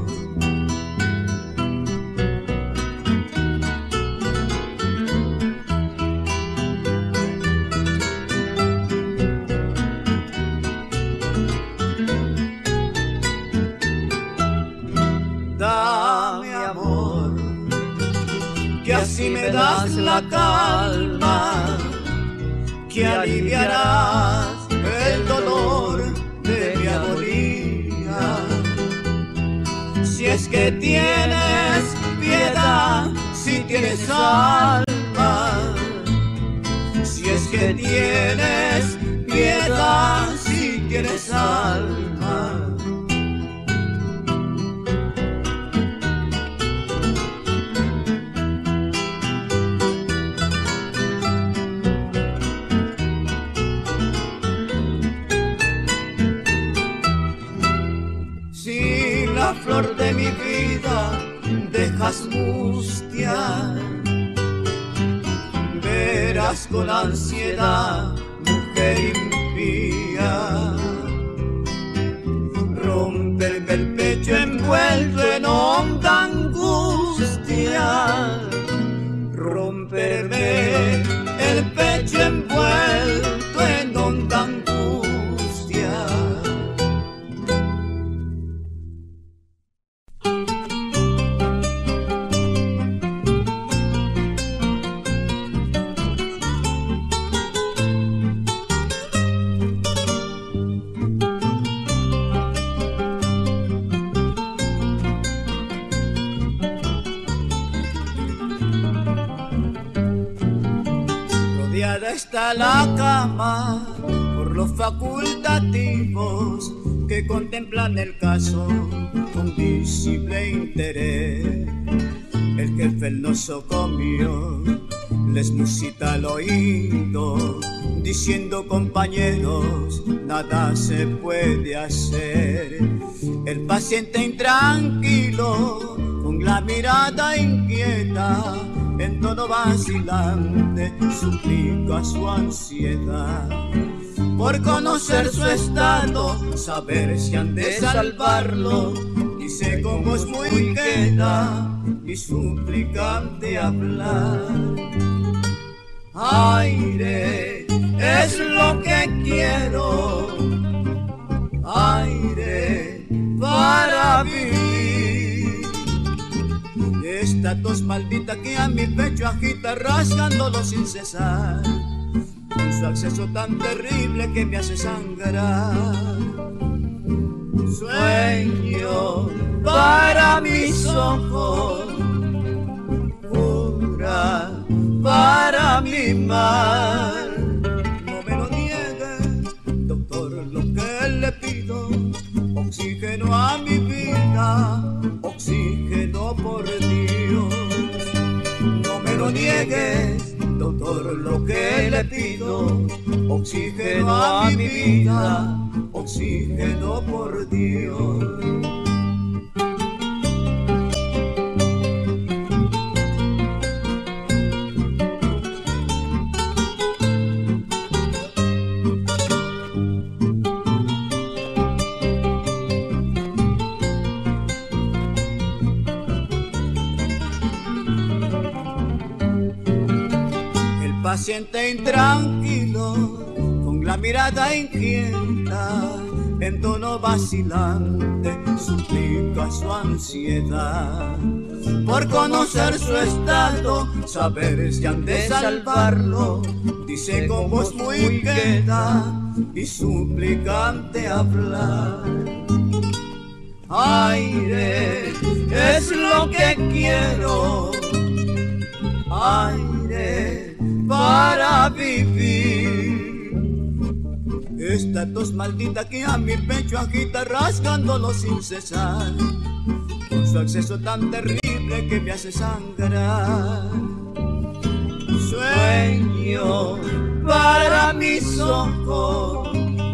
Dame amor, que así me das la calma, que aliviarás el dolor de mi agonía. Si es que tienes piedad, si tienes alma, si es que tienes piedad, si tienes alma. Si la flor de mi vida dejas mustia, verás con ansiedad, mujer impía, romperme el pecho envuelto en honda angustia, romperme el pecho envuelto en honda angustia. Está la cama por los facultativos que contemplan el caso con visible interés. El jefe el nosocomio les musita al oído, diciendo: compañeros, nada se puede hacer. El paciente intranquilo, con la mirada inquieta, en tono vacilante, suplica su ansiedad por conocer su estado, saber si han de salvarlo. Dice con voz muy queda y suplicante hablar: aire es lo que quiero, aire para vivir. Esta tos maldita que a mi pecho agita, rasgándolo sin cesar, con su acceso tan terrible que me hace sangrar. Sueño para mis ojos, cura para mi mal. No me lo niegue, doctor, lo que le pido: oxígeno a mi vida, oxígeno por Dios. No me lo niegues, doctor, lo que le pido: oxígeno a mi vida, oxígeno por Dios. Paciente intranquilo, con la mirada inquieta, en tono vacilante, suplica su ansiedad por conocer su estado, saber si han de salvarlo. Dice con voz muy queda y suplicante hablar: aire es lo que quiero, aire para vivir. Esta tos maldita que a mi pecho agita, rasgándolo sin cesar, con su acceso tan terrible que me hace sangrar. Sueño para mis ojos,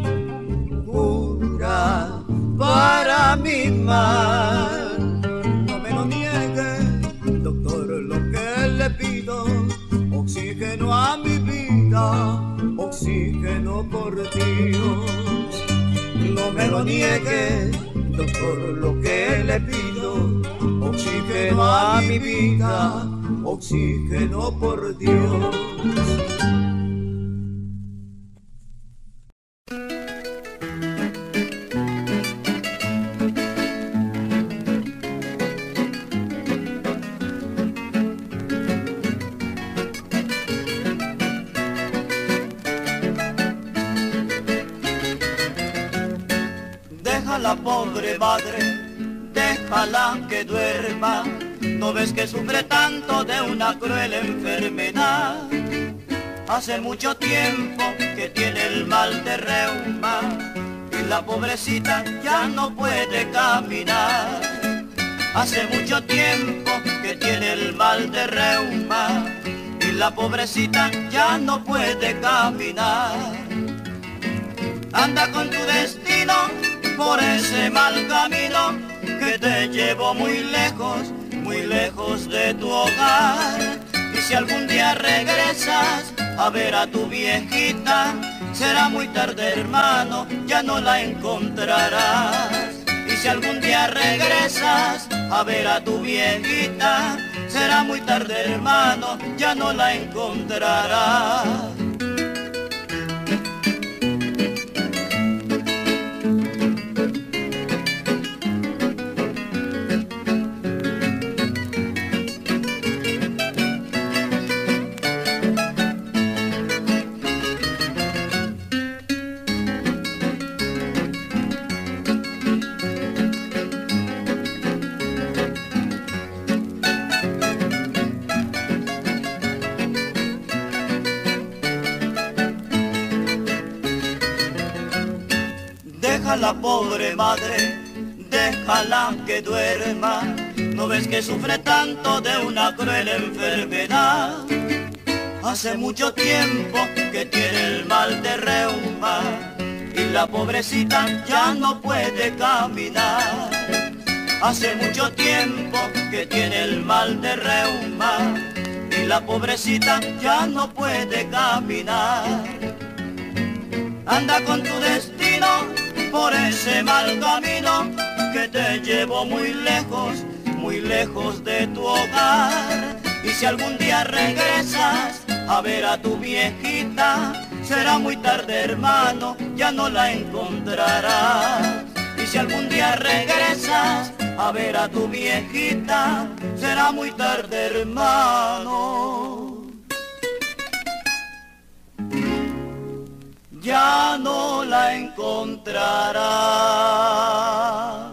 cura para mi mal. No me lo niegue, doctor, lo que le pido: oxígeno a mi vida, oxígeno por Dios. No me lo niegue, doctor, lo que le pido: oxígeno a mi vida, oxígeno por Dios. La pobre madre, deja déjala que duerma. ¿No ves que sufre tanto de una cruel enfermedad? Hace mucho tiempo que tiene el mal de reuma y la pobrecita ya no puede caminar. Hace mucho tiempo que tiene el mal de reuma y la pobrecita ya no puede caminar. Anda con tu destino por ese mal camino que te llevó muy lejos, muy lejos de tu hogar. Y si algún día regresas a ver a tu viejita, será muy tarde, hermano, ya no la encontrarás. Y si algún día regresas a ver a tu viejita, será muy tarde, hermano, ya no la encontrarás. Déjala, pobre madre, déjala que duerma. ¿No ves que sufre tanto de una cruel enfermedad? Hace mucho tiempo que tiene el mal de reuma y la pobrecita ya no puede caminar. Hace mucho tiempo que tiene el mal de reuma y la pobrecita ya no puede caminar. Anda con tu destino por ese mal camino que te llevó muy lejos, muy lejos de tu hogar. Y si algún día regresas a ver a tu viejita, será muy tarde, hermano, ya no la encontrarás. Y si algún día regresas a ver a tu viejita, será muy tarde, hermano, ya no la encontrarás.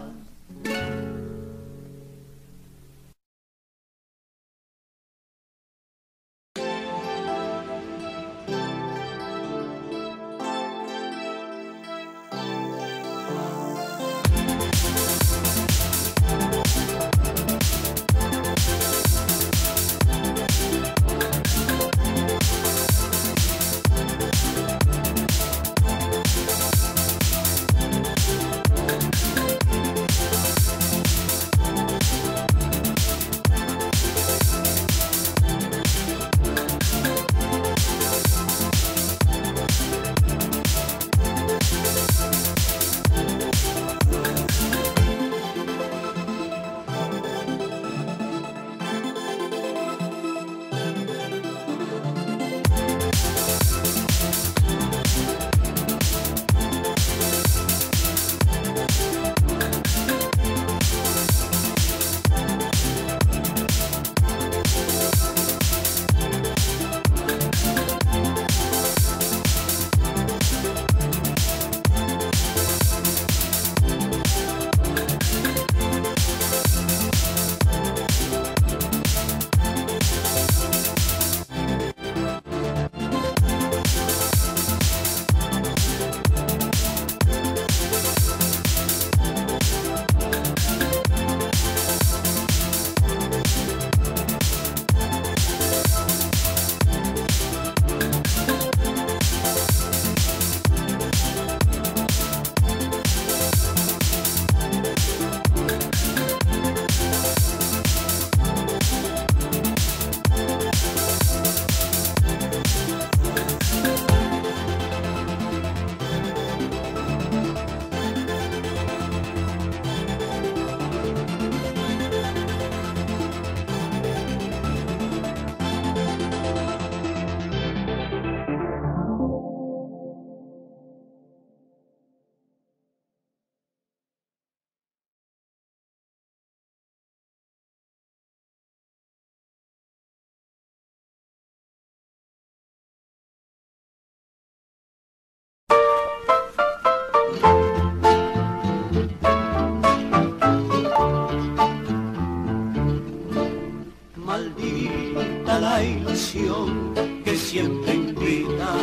la ilusión que siempre invita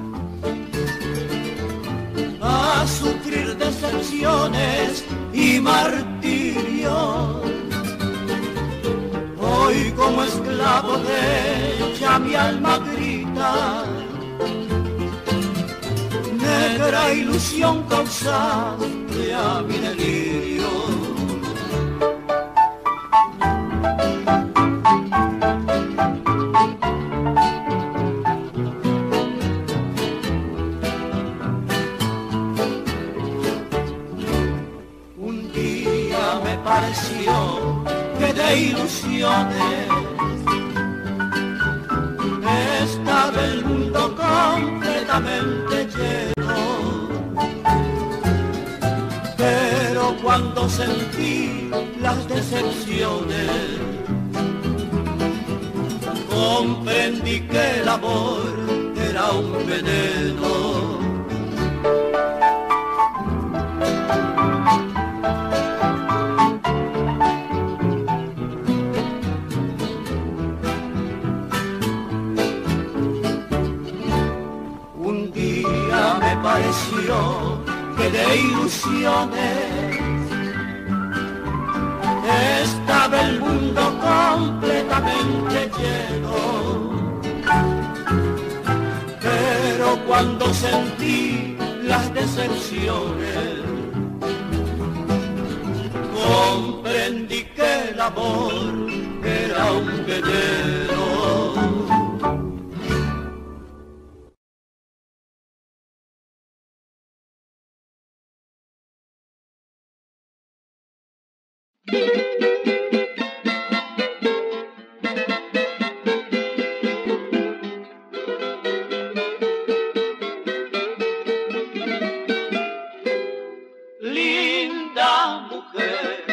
a sufrir decepciones y martirio. Hoy como esclavo de ella mi alma grita, negra ilusión causante a mi delirio. Un día me pareció que de ilusiones estaba el mundo completamente lleno, pero cuando sentí las decepciones comprendí que el amor era un veneno. Pareció que de ilusiones estaba el mundo completamente lleno, pero cuando sentí las decepciones comprendí que el amor era un veneno. Linda mujer,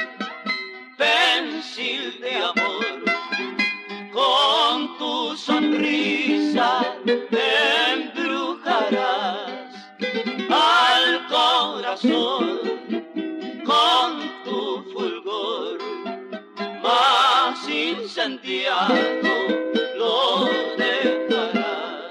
pensil de amor, con tu sonrisa te embrujarás al corazón, con tu fulgor más incendiado lo dejarás.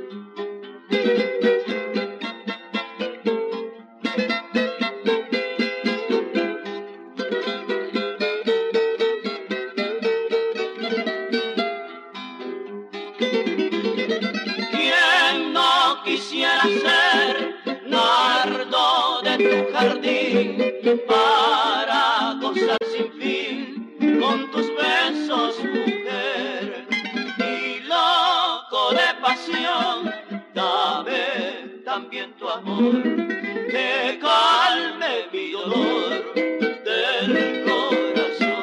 ¿Quién no quisiera ser nardo de tu jardín para gozar sin fin con tus besos, mujer? Y loco de pasión, dame también tu amor, que calme mi dolor del corazón.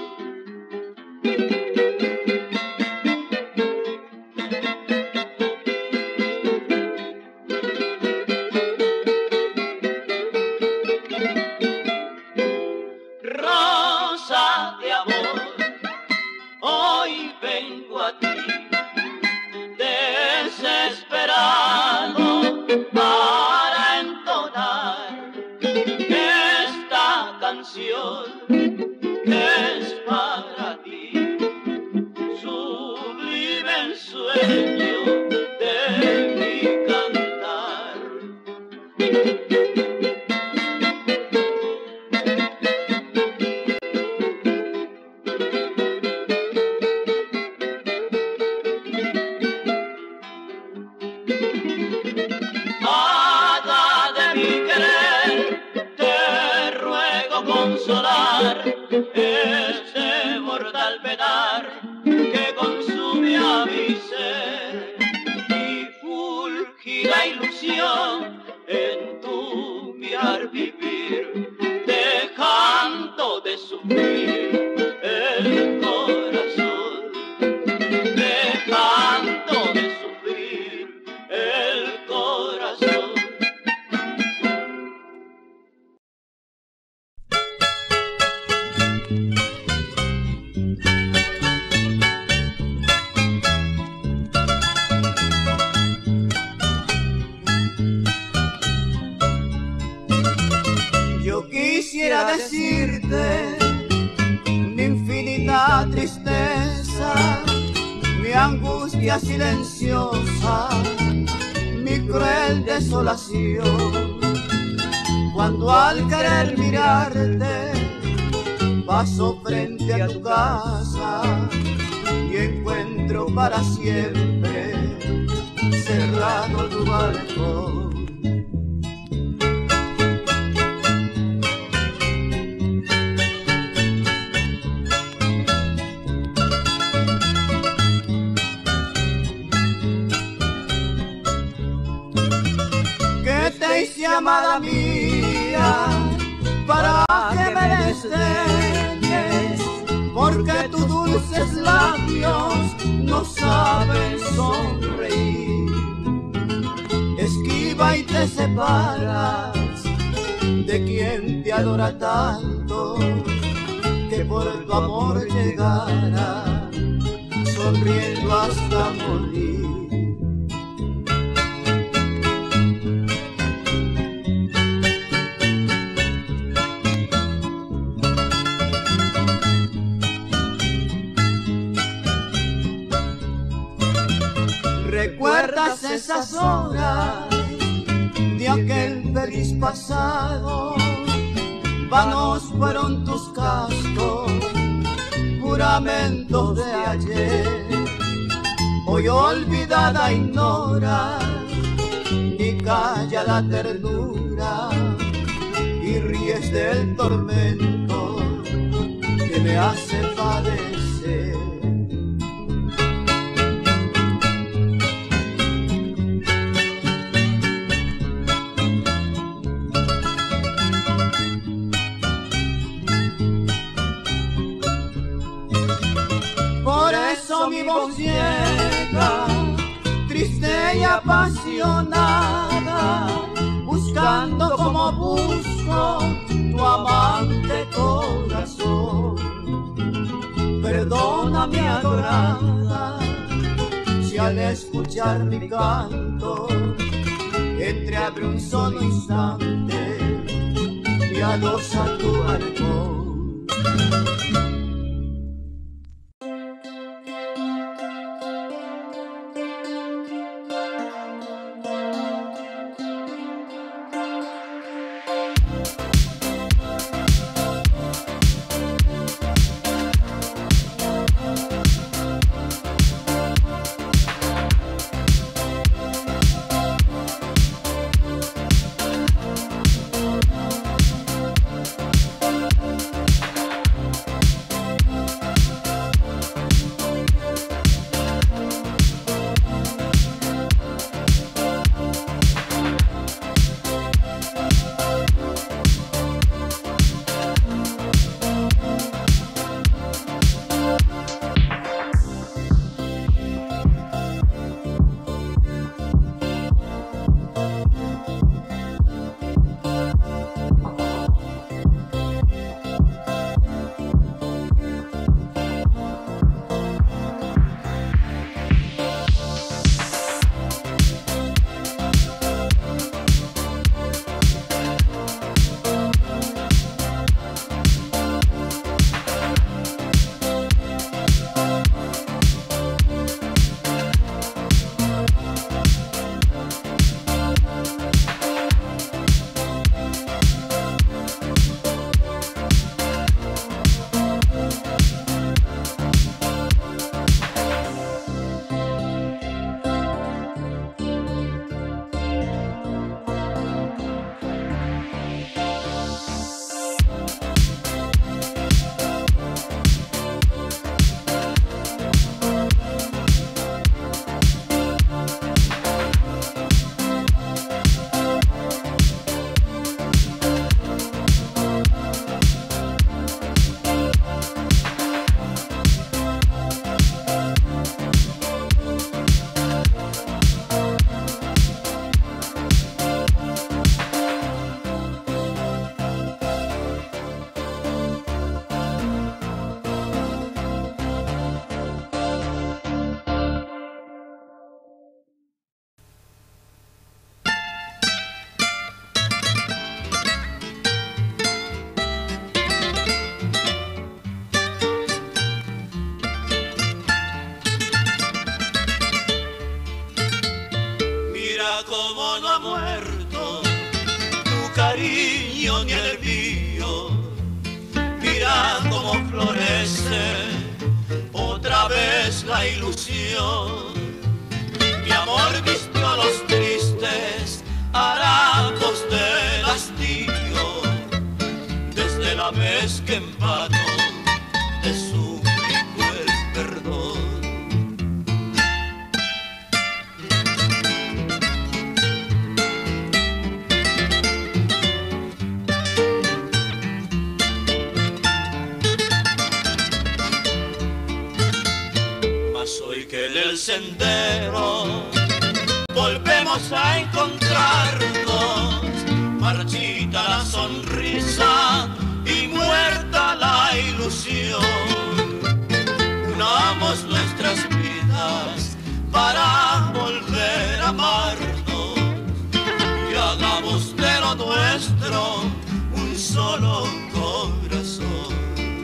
Rosa de amor, hoy vengo a ti desesperado para entonar esta canción que es para ti, sublime ensueño de mi cantar. Hada de mi querer, te ruego consolar este mortal penar que consume a mi ser, y fulgida ilusión en tu mirar vivir, dejando de sufrir el corazón, dejando de sufrir el corazón. Yo quisiera decirte mi infinita tristeza, mi angustia silenciosa, mi cruel desolación, cuando al querer mirarte paso frente a tu casa y encuentro para siempre cerrado tu balcón. ¿Qué te hice, amada mía, para que me desdeñes? Porque tus dulces labios no saben sonreír. Esquiva y te separas de quien te adora tanto, que por tu amor llegara sonriendo hasta morir. ¿Recuerdas esas horas de aquel feliz pasado? Vanos fueron tus cascos, juramentos de ayer. Hoy olvidada ignoras y calla la ternura y ríes del tormento que me hace padecer. Por eso mi voz llega, triste y apasionada, buscando como busco tu amante corazón. Perdóname, adorada, si al escuchar mi canto entreabre un solo instante piadosa tu balcón. la ilusión. Mi amor vistió los tristes harapos del hastío, desde la vez que en vano te suplico el perdón. Mas hoy que en el sendero volvemos a encontrarnos, marchita la sonrisa y muerta la ilusión. Unamos nuestras vidas para volver a amarnos y hagamos de lo nuestro un solo corazón.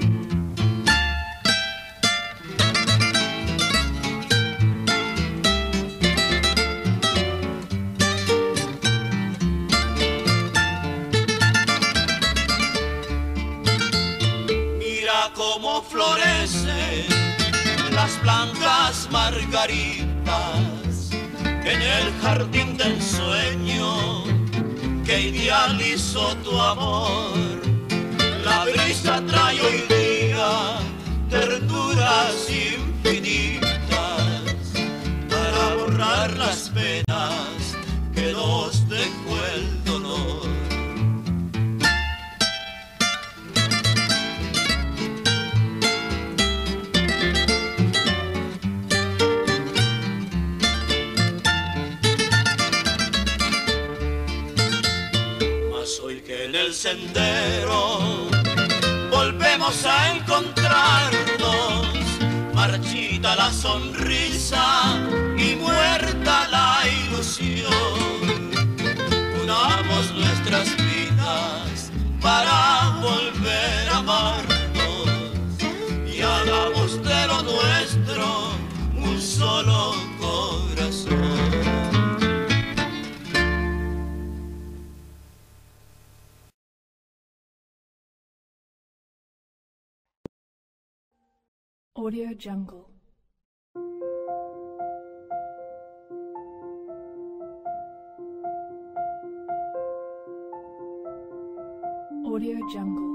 Cómo florecen las blancas margaritas en el jardín del sueño que idealizó tu amor. La brisa trae hoy día ternuras infinitas para borrar las penas que nos dejó el dolor. Hoy que en el sendero volvemos a encontrarnos, marchita la sonrisa y muerta la ilusión. Unamos nuestras vidas para volver a amarnos y hagamos de lo nuestro un solo corazón. Audio Jungle. Audio Jungle.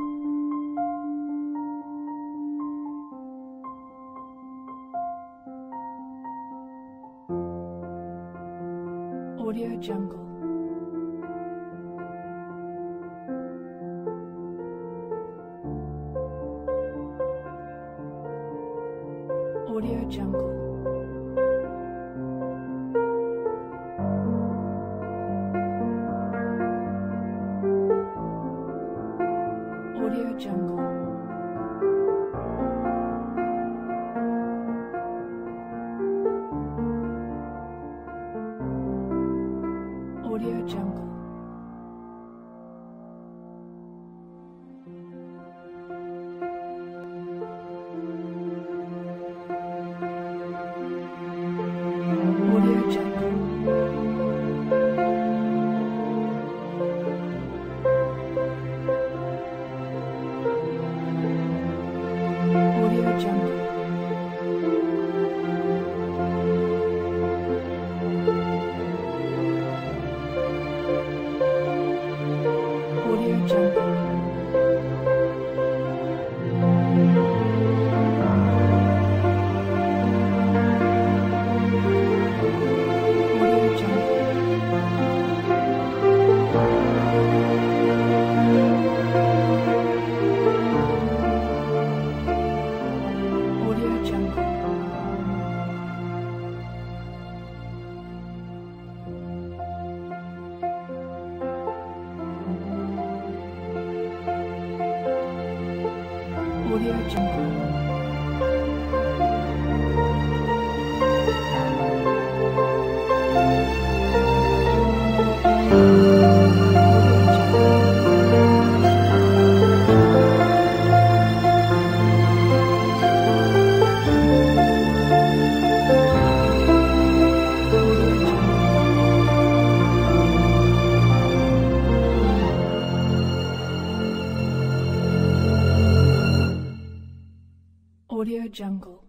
Audio Jungle. Audio Jungle. Audio Jungle. Audio Jungle. Audio Jungle. Audio Jungle.